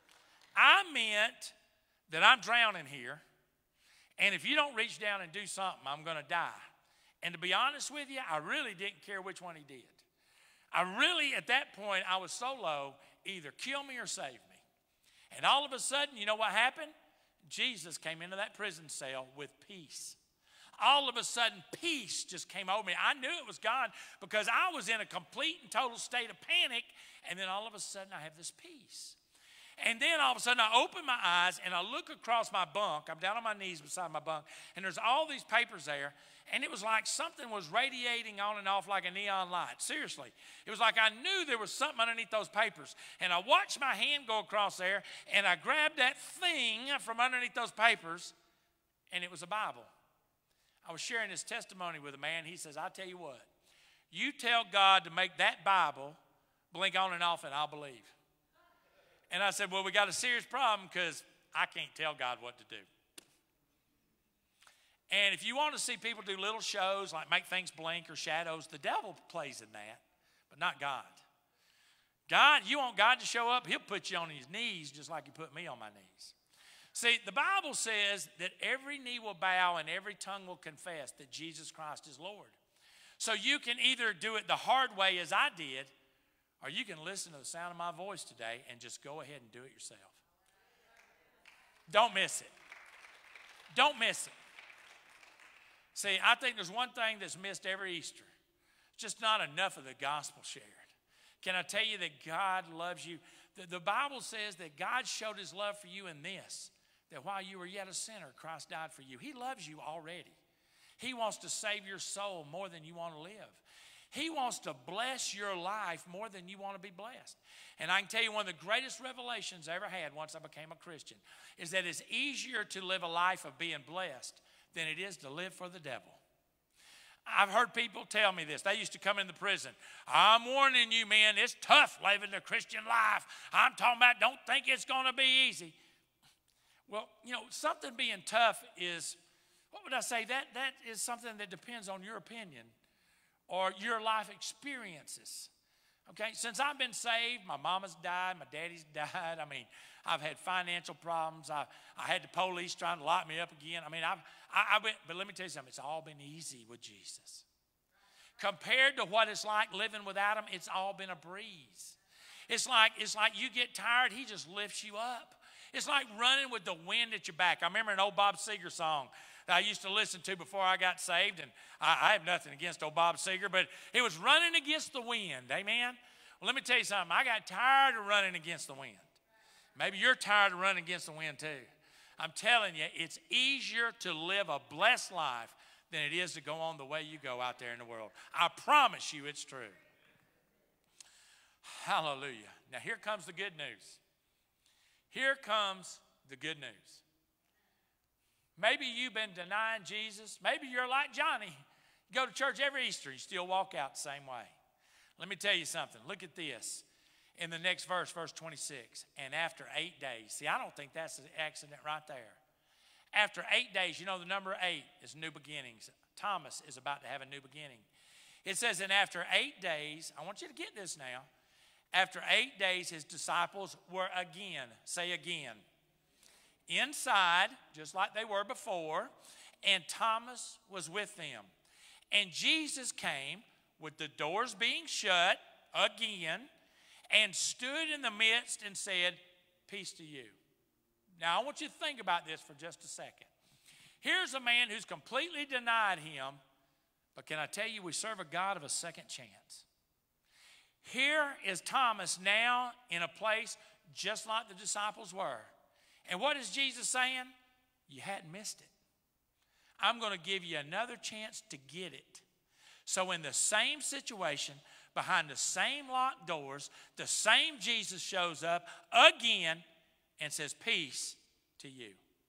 I meant that I'm drowning here, and if you don't reach down and do something, I'm going to die. And to be honest with you, I really didn't care which one he did. I really, at that point, I was so low, either kill me or save me. And all of a sudden, you know what happened? Jesus came into that prison cell with peace. All of a sudden, peace just came over me. I knew it was God because I was in a complete and total state of panic, and then all of a sudden, I have this peace. And then all of a sudden I open my eyes and I look across my bunk. I'm down on my knees beside my bunk, and there's all these papers there. And it was like something was radiating on and off like a neon light. Seriously. It was like I knew there was something underneath those papers. And I watched my hand go across there, and I grabbed that thing from underneath those papers, and it was a Bible. I was sharing this testimony with a man. He says, I tell you what, you tell God to make that Bible blink on and off, and I'll believe. And I said, well, we got a serious problem because I can't tell God what to do. And if you want to see people do little shows like make things blink or shadows, the devil plays in that, but not God. God, you want God to show up, he'll put you on his knees just like he put me on my knees. See, the Bible says that every knee will bow and every tongue will confess that Jesus Christ is Lord. So you can either do it the hard way as I did, or you can listen to the sound of my voice today and just go ahead and do it yourself. Don't miss it. Don't miss it. See, I think there's one thing that's missed every Easter. Just not enough of the gospel shared. Can I tell you that God loves you? The, the Bible says that God showed his love for you in this, that while you were yet a sinner, Christ died for you. He loves you already. He wants to save your soul more than you want to live. He wants to bless your life more than you want to be blessed. And I can tell you one of the greatest revelations I ever had once I became a Christian is that it's easier to live a life of being blessed than it is to live for the devil. I've heard people tell me this. They used to come in the prison. I'm warning you, man, it's tough living the Christian life. I'm talking about don't think it's going to be easy. Well, you know, something being tough is, what would I say? That, that is something that depends on your opinion or your life experiences. Okay, since I've been saved, my mama's died, my daddy's died. I mean, I've had financial problems. I, I had the police trying to lock me up again. I mean, I've, I, I went, but let me tell you something. It's all been easy with Jesus. Compared to what it's like living without him, it's all been a breeze. It's like, it's like you get tired, he just lifts you up. It's like running with the wind at your back. I remember an old Bob Seger song that I used to listen to before I got saved, and I, I have nothing against old Bob Seger, but it was running against the wind, amen? Well, let me tell you something. I got tired of running against the wind. Maybe you're tired of running against the wind too. I'm telling you, it's easier to live a blessed life than it is to go on the way you go out there in the world. I promise you it's true. Hallelujah. Now here comes the good news. Here comes the good news. Maybe you've been denying Jesus. Maybe you're like Johnny. You go to church every Easter, you still walk out the same way. Let me tell you something. Look at this. In the next verse, verse twenty-six, and after eight days. See, I don't think that's an accident right there. After eight days, you know the number eight is new beginnings. Thomas is about to have a new beginning. It says, and after eight days, I want you to get this now. After eight days, his disciples were again, say again, inside, just like they were before, and Thomas was with them. And Jesus came with the doors being shut again and stood in the midst and said, peace to you. Now, I want you to think about this for just a second. Here's a man who's completely denied him, but can I tell you, we serve a God of a second chance. Here is Thomas now in a place just like the disciples were. And what is Jesus saying? You hadn't missed it. I'm going to give you another chance to get it. So in the same situation, behind the same locked doors, the same Jesus shows up again and says, peace to you.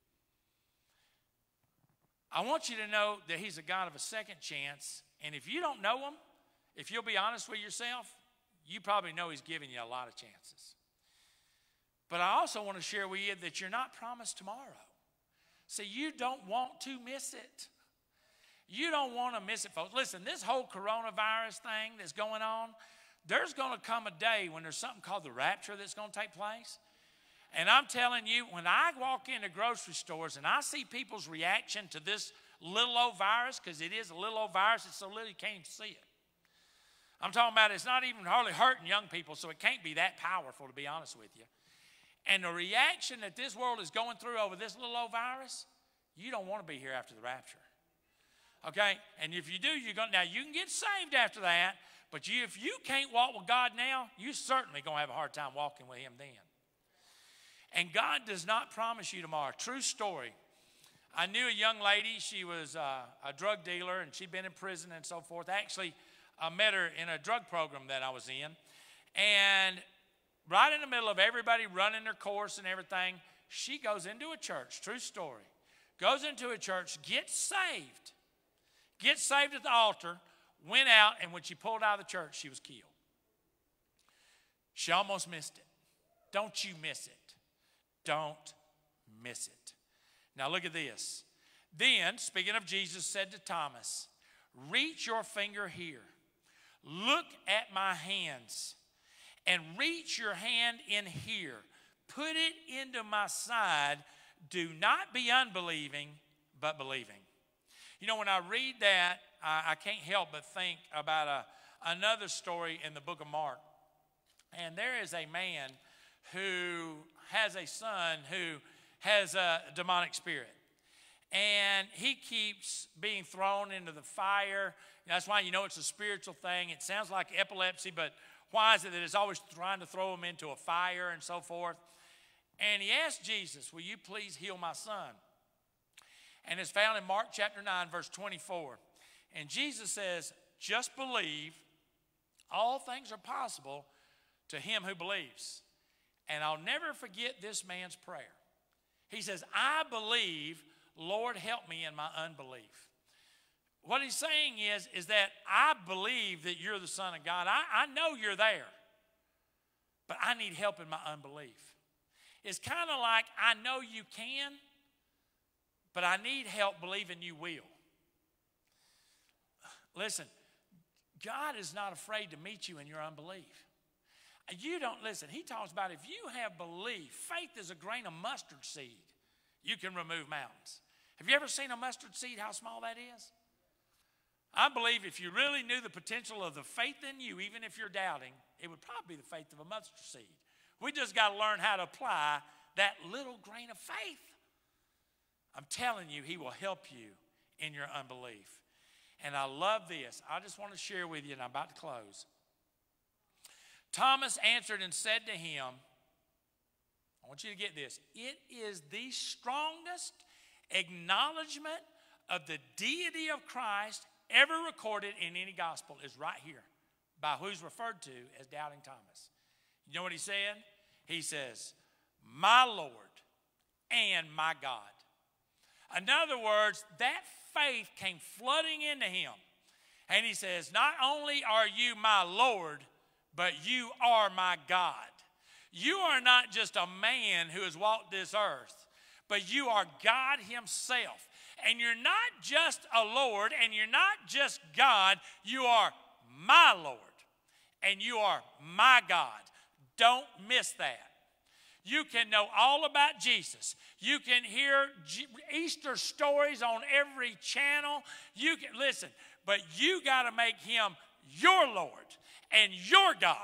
I want you to know that he's a God of a second chance. And if you don't know him, if you'll be honest with yourself, you probably know he's giving you a lot of chances. But I also want to share with you that you're not promised tomorrow. See, you don't want to miss it. You don't want to miss it, folks. Listen, this whole coronavirus thing that's going on, there's going to come a day when there's something called the rapture that's going to take place. And I'm telling you, when I walk into grocery stores and I see people's reaction to this little old virus, because it is a little old virus, it's so little you can't even see it. I'm talking about it's not even hardly hurting young people, so it can't be that powerful, to be honest with you. And the reaction that this world is going through over this little old virus, you don't want to be here after the rapture. Okay? And if you do, you're going now you can get saved after that, but you, if you can't walk with God now, you're certainly going to have a hard time walking with him then. And God does not promise you tomorrow. True story. I knew a young lady. She was uh, a drug dealer, and she'd been in prison and so forth. Actually, I met her in a drug program that I was in. And right in the middle of everybody running their course and everything, she goes into a church. True story. Goes into a church, gets saved. Gets saved at the altar, went out, and when she pulled out of the church, she was killed. She almost missed it. Don't you miss it. Don't miss it. Now look at this. Then, speaking of Jesus, said to Thomas, reach your finger here. Look at my hands. And reach your hand in here. Put it into my side. Do not be unbelieving, but believing. You know, when I read that, I, I can't help but think about a, another story in the book of Mark. And there is a man who has a son who has a demonic spirit. And he keeps being thrown into the fire. That's why you know it's a spiritual thing. It sounds like epilepsy, but why is it that it's always trying to throw him into a fire and so forth? And he asked Jesus, will you please heal my son? And it's found in Mark chapter nine, verse twenty-four. And Jesus says, just believe, all things are possible to him who believes. And I'll never forget this man's prayer. He says, I believe, Lord, help me in my unbelief. What he's saying is, is that I believe that you're the Son of God. I, I know you're there, but I need help in my unbelief. It's kind of like I know you can, but I need help believing you will. Listen, God is not afraid to meet you in your unbelief. You don't, listen, he talks about if you have belief, faith is a grain of mustard seed. You can remove mountains. Have you ever seen a mustard seed, how small that is? I believe if you really knew the potential of the faith in you, even if you're doubting, it would probably be the faith of a mustard seed. We just got to learn how to apply that little grain of faith. I'm telling you, he will help you in your unbelief. And I love this. I just want to share with you, and I'm about to close. Thomas answered and said to him, I want you to get this. It is the strongest acknowledgement of the deity of Christ ever recorded in any gospel is right here, by who's referred to as Doubting Thomas. You know what he said? He says, my Lord and my God. In other words, that faith came flooding into him. And he says, not only are you my Lord, but you are my God. You are not just a man who has walked this earth, but you are God himself. And you're not just a Lord, and you're not just God, you are my Lord, and you are my God. Don't miss that. You can know all about Jesus. You can hear G- Easter stories on every channel. You can listen, but you got to make him your Lord and your God.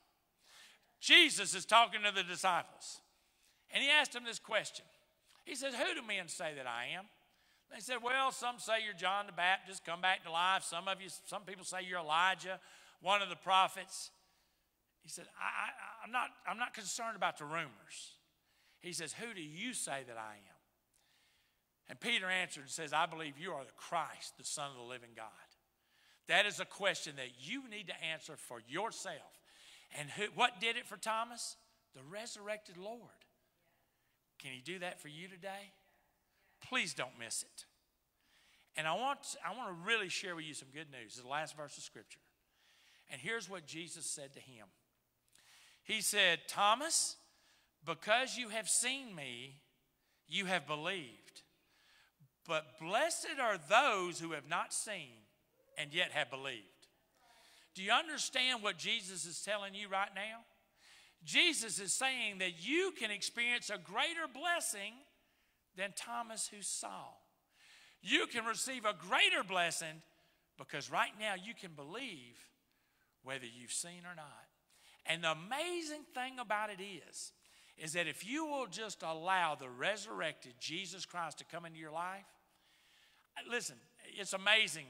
Jesus is talking to the disciples, and he asked them this question. He says, who do men say that I am? They said, well, some say you're John the Baptist, come back to life. Some of you, some people say you're Elijah, one of the prophets. He said, I, I, I'm not, I'm not concerned about the rumors. He says, who do you say that I am? And Peter answered and says, I believe you are the Christ, the Son of the living God. That is a question that you need to answer for yourself. And who, what did it for Thomas? The resurrected Lord. Can he do that for you today? Please don't miss it. And I want, I want to really share with you some good news. It's the last verse of Scripture. And here's what Jesus said to him. He said, Thomas, because you have seen me, you have believed. But blessed are those who have not seen and yet have believed. Do you understand what Jesus is telling you right now? Jesus is saying that you can experience a greater blessing than Thomas who saw. You can receive a greater blessing because right now you can believe whether you've seen or not. And the amazing thing about it is, is that if you will just allow the resurrected Jesus Christ to come into your life, listen, it's amazing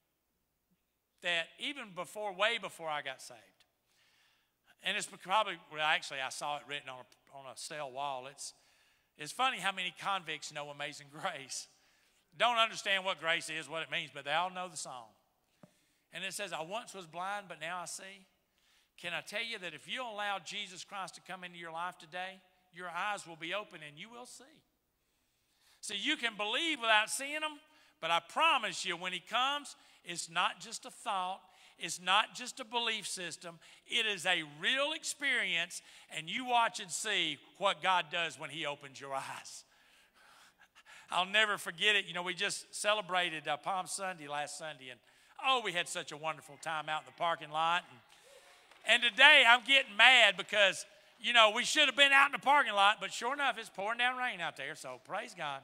that even before, way before I got saved, and it's probably, well, actually I saw it written on a, on a cell wall. It's, it's funny how many convicts know Amazing Grace. Don't understand what grace is, what it means, but they all know the song. And it says, I once was blind, but now I see. Can I tell you that if you allow Jesus Christ to come into your life today, your eyes will be open and you will see. See, you can believe without seeing him, but I promise you when he comes, it's not just a thought. It's not just a belief system. It is a real experience, and you watch and see what God does when he opens your eyes. I'll never forget it. You know, we just celebrated uh, Palm Sunday last Sunday, and oh, we had such a wonderful time out in the parking lot. And, and today I'm getting mad because, you know, we should have been out in the parking lot, but sure enough, it's pouring down rain out there, so praise God.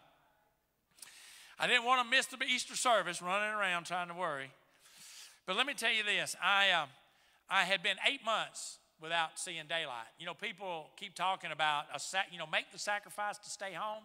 I didn't want to miss the Easter service running around trying to worry. But let me tell you this. I, uh, I had been eight months without seeing daylight. You know, people keep talking about, a sac- you know, make the sacrifice to stay home.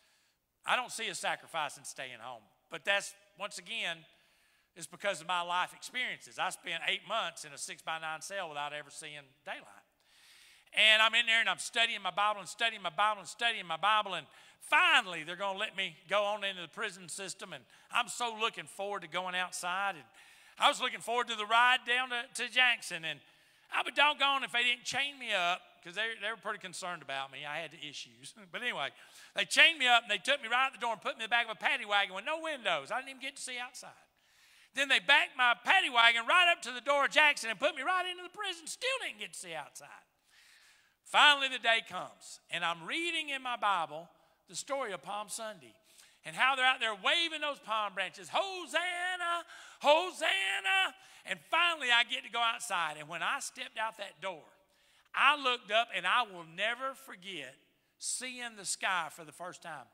I don't see a sacrifice in staying home. But that's, once again, it's because of my life experiences. I spent eight months in a six by nine cell without ever seeing daylight. And I'm in there and I'm studying my Bible and studying my Bible and studying my Bible. And finally, they're going to let me go on into the prison system. And I'm so looking forward to going outside. And I was looking forward to the ride down to, to Jackson. And I'd be doggone if they didn't chain me up, because they, they were pretty concerned about me. I had issues. But anyway, they chained me up and they took me right out the door and put me in the back of a paddy wagon with no windows. I didn't even get to see outside. Then they backed my paddy wagon right up to the door of Jackson and put me right into the prison. Still didn't get to see outside. Finally, the day comes, and I'm reading in my Bible the story of Palm Sunday and how they're out there waving those palm branches, Hosanna, Hosanna. And finally, I get to go outside. And when I stepped out that door, I looked up, and I will never forget seeing the sky for the first time.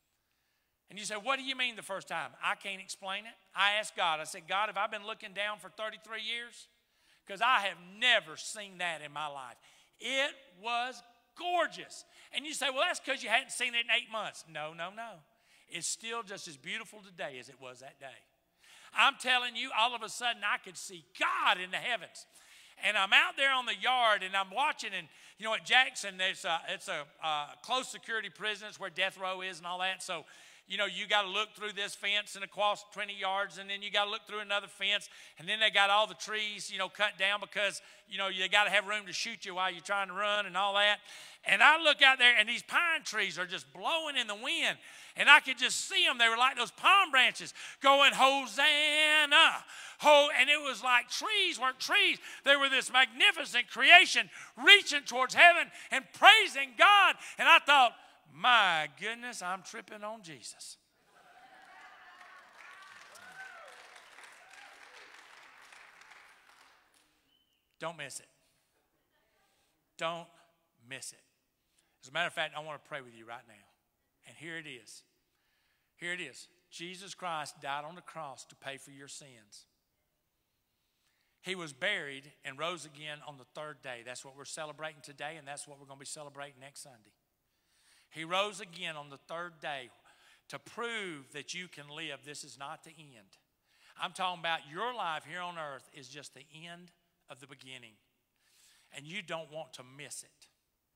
And you say, what do you mean the first time? I can't explain it. I asked God. I said, God, have I been looking down for thirty-three years? Because I have never seen that in my life. It was gorgeous. And you say, well, that's because you hadn't seen it in eight months. No, no, no. It's still just as beautiful today as it was that day. I'm telling you, all of a sudden, I could see God in the heavens. And I'm out there on the yard, and I'm watching, and, you know, at Jackson, there's a, it's a uh, close security prison. It's where death row is and all that. So, you know, you got to look through this fence and across twenty yards, and then you got to look through another fence, and then they got all the trees, you know, cut down because, you know, you got to have room to shoot you while you're trying to run and all that. And I look out there, and these pine trees are just blowing in the wind, and I could just see them. They were like those palm branches going, Hosanna. Ho, and it was like trees weren't trees. They were this magnificent creation reaching towards heaven and praising God. And I thought, my goodness, I'm tripping on Jesus. Don't miss it. Don't miss it. As a matter of fact, I want to pray with you right now. And here it is. Here it is. Jesus Christ died on the cross to pay for your sins. He was buried and rose again on the third day. That's what we're celebrating today, and that's what we're going to be celebrating next Sunday. He rose again on the third day to prove that you can live. This is not the end. I'm talking about your life here on earth is just the end of the beginning. And you don't want to miss it.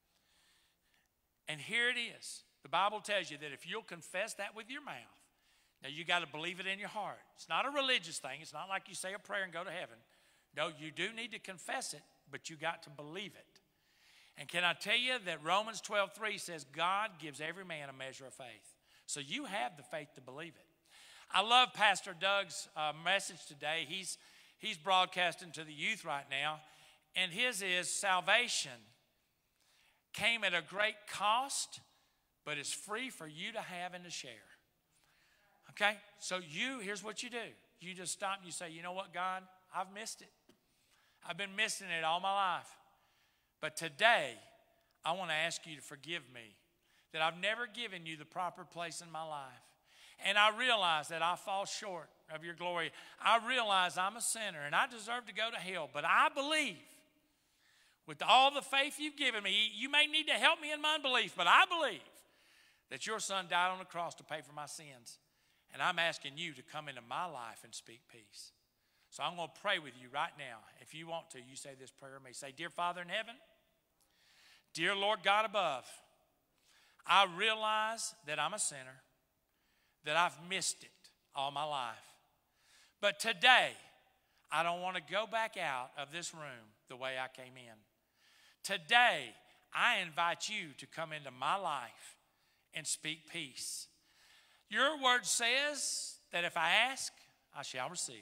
And here it is. The Bible tells you that if you'll confess that with your mouth, now you got to believe it in your heart. It's not a religious thing. It's not like you say a prayer and go to heaven. No, you do need to confess it, but you got to believe it. And can I tell you that Romans twelve three says God gives every man a measure of faith. So you have the faith to believe it. I love Pastor Doug's uh, message today. He's, he's broadcasting to the youth right now. And his is salvation came at a great cost, but it's free for you to have and to share. Okay? So you, here's what you do. You just stop and you say, you know what, God? I've missed it. I've been missing it all my life. But today, I want to ask you to forgive me that I've never given you the proper place in my life. And I realize that I fall short of your glory. I realize I'm a sinner and I deserve to go to hell. But I believe with all the faith you've given me, you may need to help me in my unbelief, but I believe that your son died on the cross to pay for my sins. And I'm asking you to come into my life and speak peace. So I'm going to pray with you right now. If you want to, you say this prayer with me. Say, Dear Father in heaven, dear Lord God above, I realize that I'm a sinner, that I've missed it all my life. But today, I don't want to go back out of this room the way I came in. Today, I invite you to come into my life and speak peace. Your word says that if I ask, I shall receive.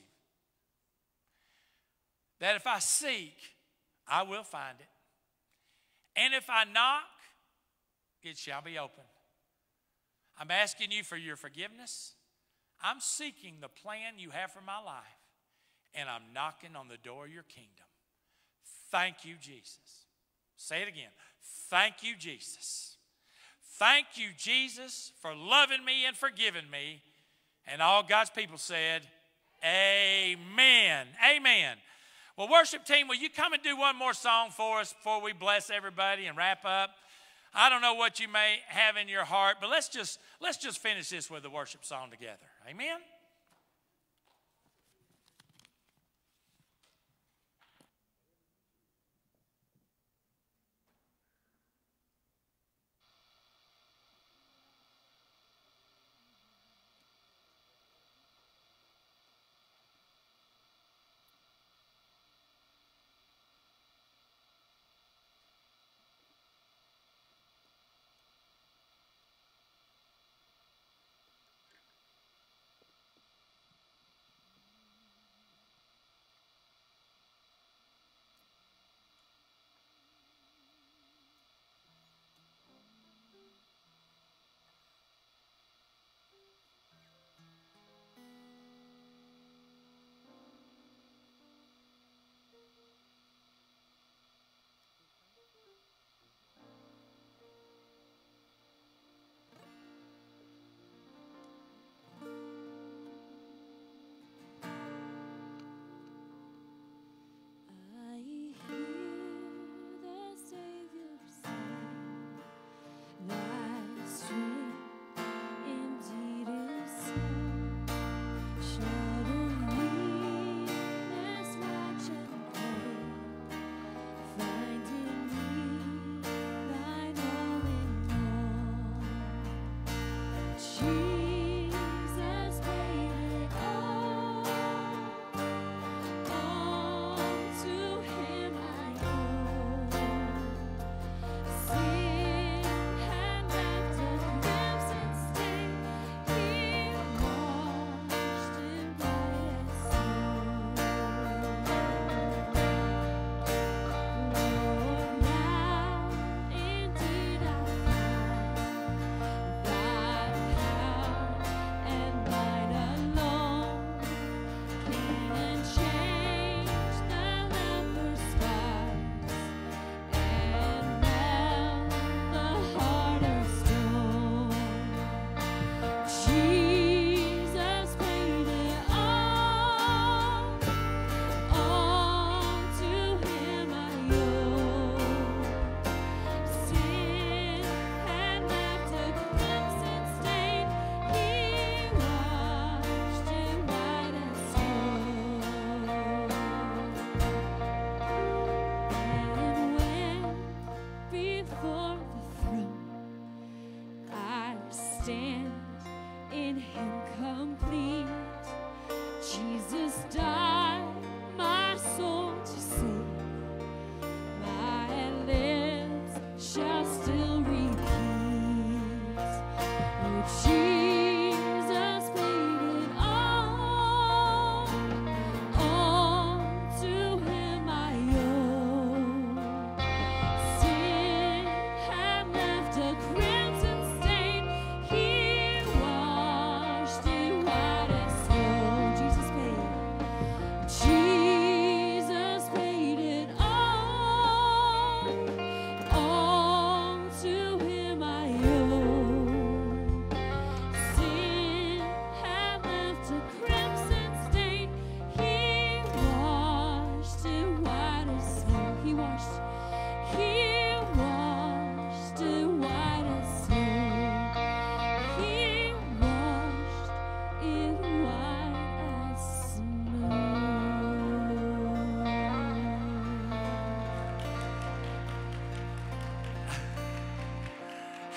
That if I seek, I will find it. And if I knock, it shall be open. I'm asking you for your forgiveness. I'm seeking the plan you have for my life. And I'm knocking on the door of your kingdom. Thank you, Jesus. Say it again. Thank you, Jesus. Thank you, Jesus, for loving me and forgiving me. And all God's people said, amen. Amen. Well, worship team, will you come and do one more song for us before we bless everybody and wrap up? I don't know what you may have in your heart, but let's just, let's just finish this with a worship song together. Amen?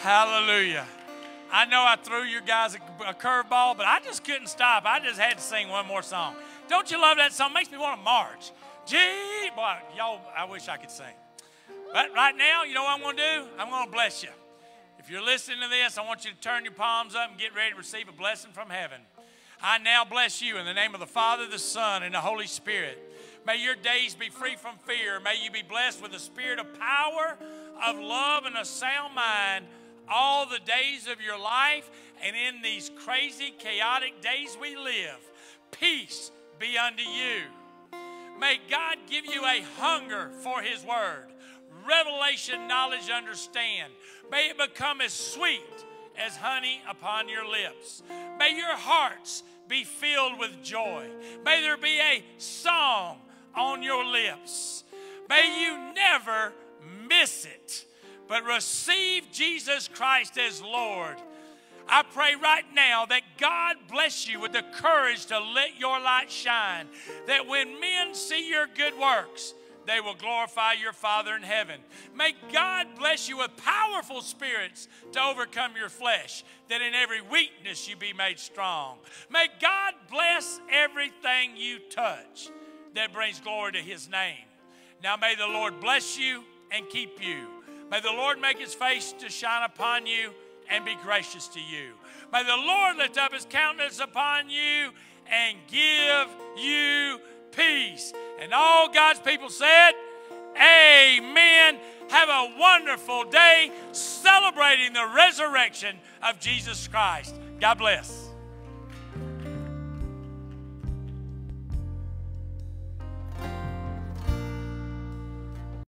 Hallelujah. I know I threw you guys a, a curveball, but I just couldn't stop. I just had to sing one more song. Don't you love that song? It makes me want to march. Gee, boy, y'all, I wish I could sing. But right now, you know what I'm going to do? I'm going to bless you. If you're listening to this, I want you to turn your palms up and get ready to receive a blessing from heaven. I now bless you in the name of the Father, the Son, and the Holy Spirit. May your days be free from fear. May you be blessed with a spirit of power, of love, and a sound mind all the days of your life. And in these crazy, chaotic days we live, peace be unto you. May God give you a hunger for His Word, revelation, knowledge, understand. May it become as sweet as honey upon your lips. May your hearts be filled with joy. May there be a song on your lips. May you never miss it, but receive Jesus Christ as Lord. I pray right now that God bless you with the courage to let your light shine, that when men see your good works, they will glorify your Father in heaven. May God bless you with powerful spirits to overcome your flesh, that in every weakness you be made strong. May God bless everything you touch that brings glory to His name. Now may the Lord bless you and keep you. May the Lord make His face to shine upon you and be gracious to you. May the Lord lift up His countenance upon you and give you peace. And all God's people said, amen. Have a wonderful day celebrating the resurrection of Jesus Christ. God bless.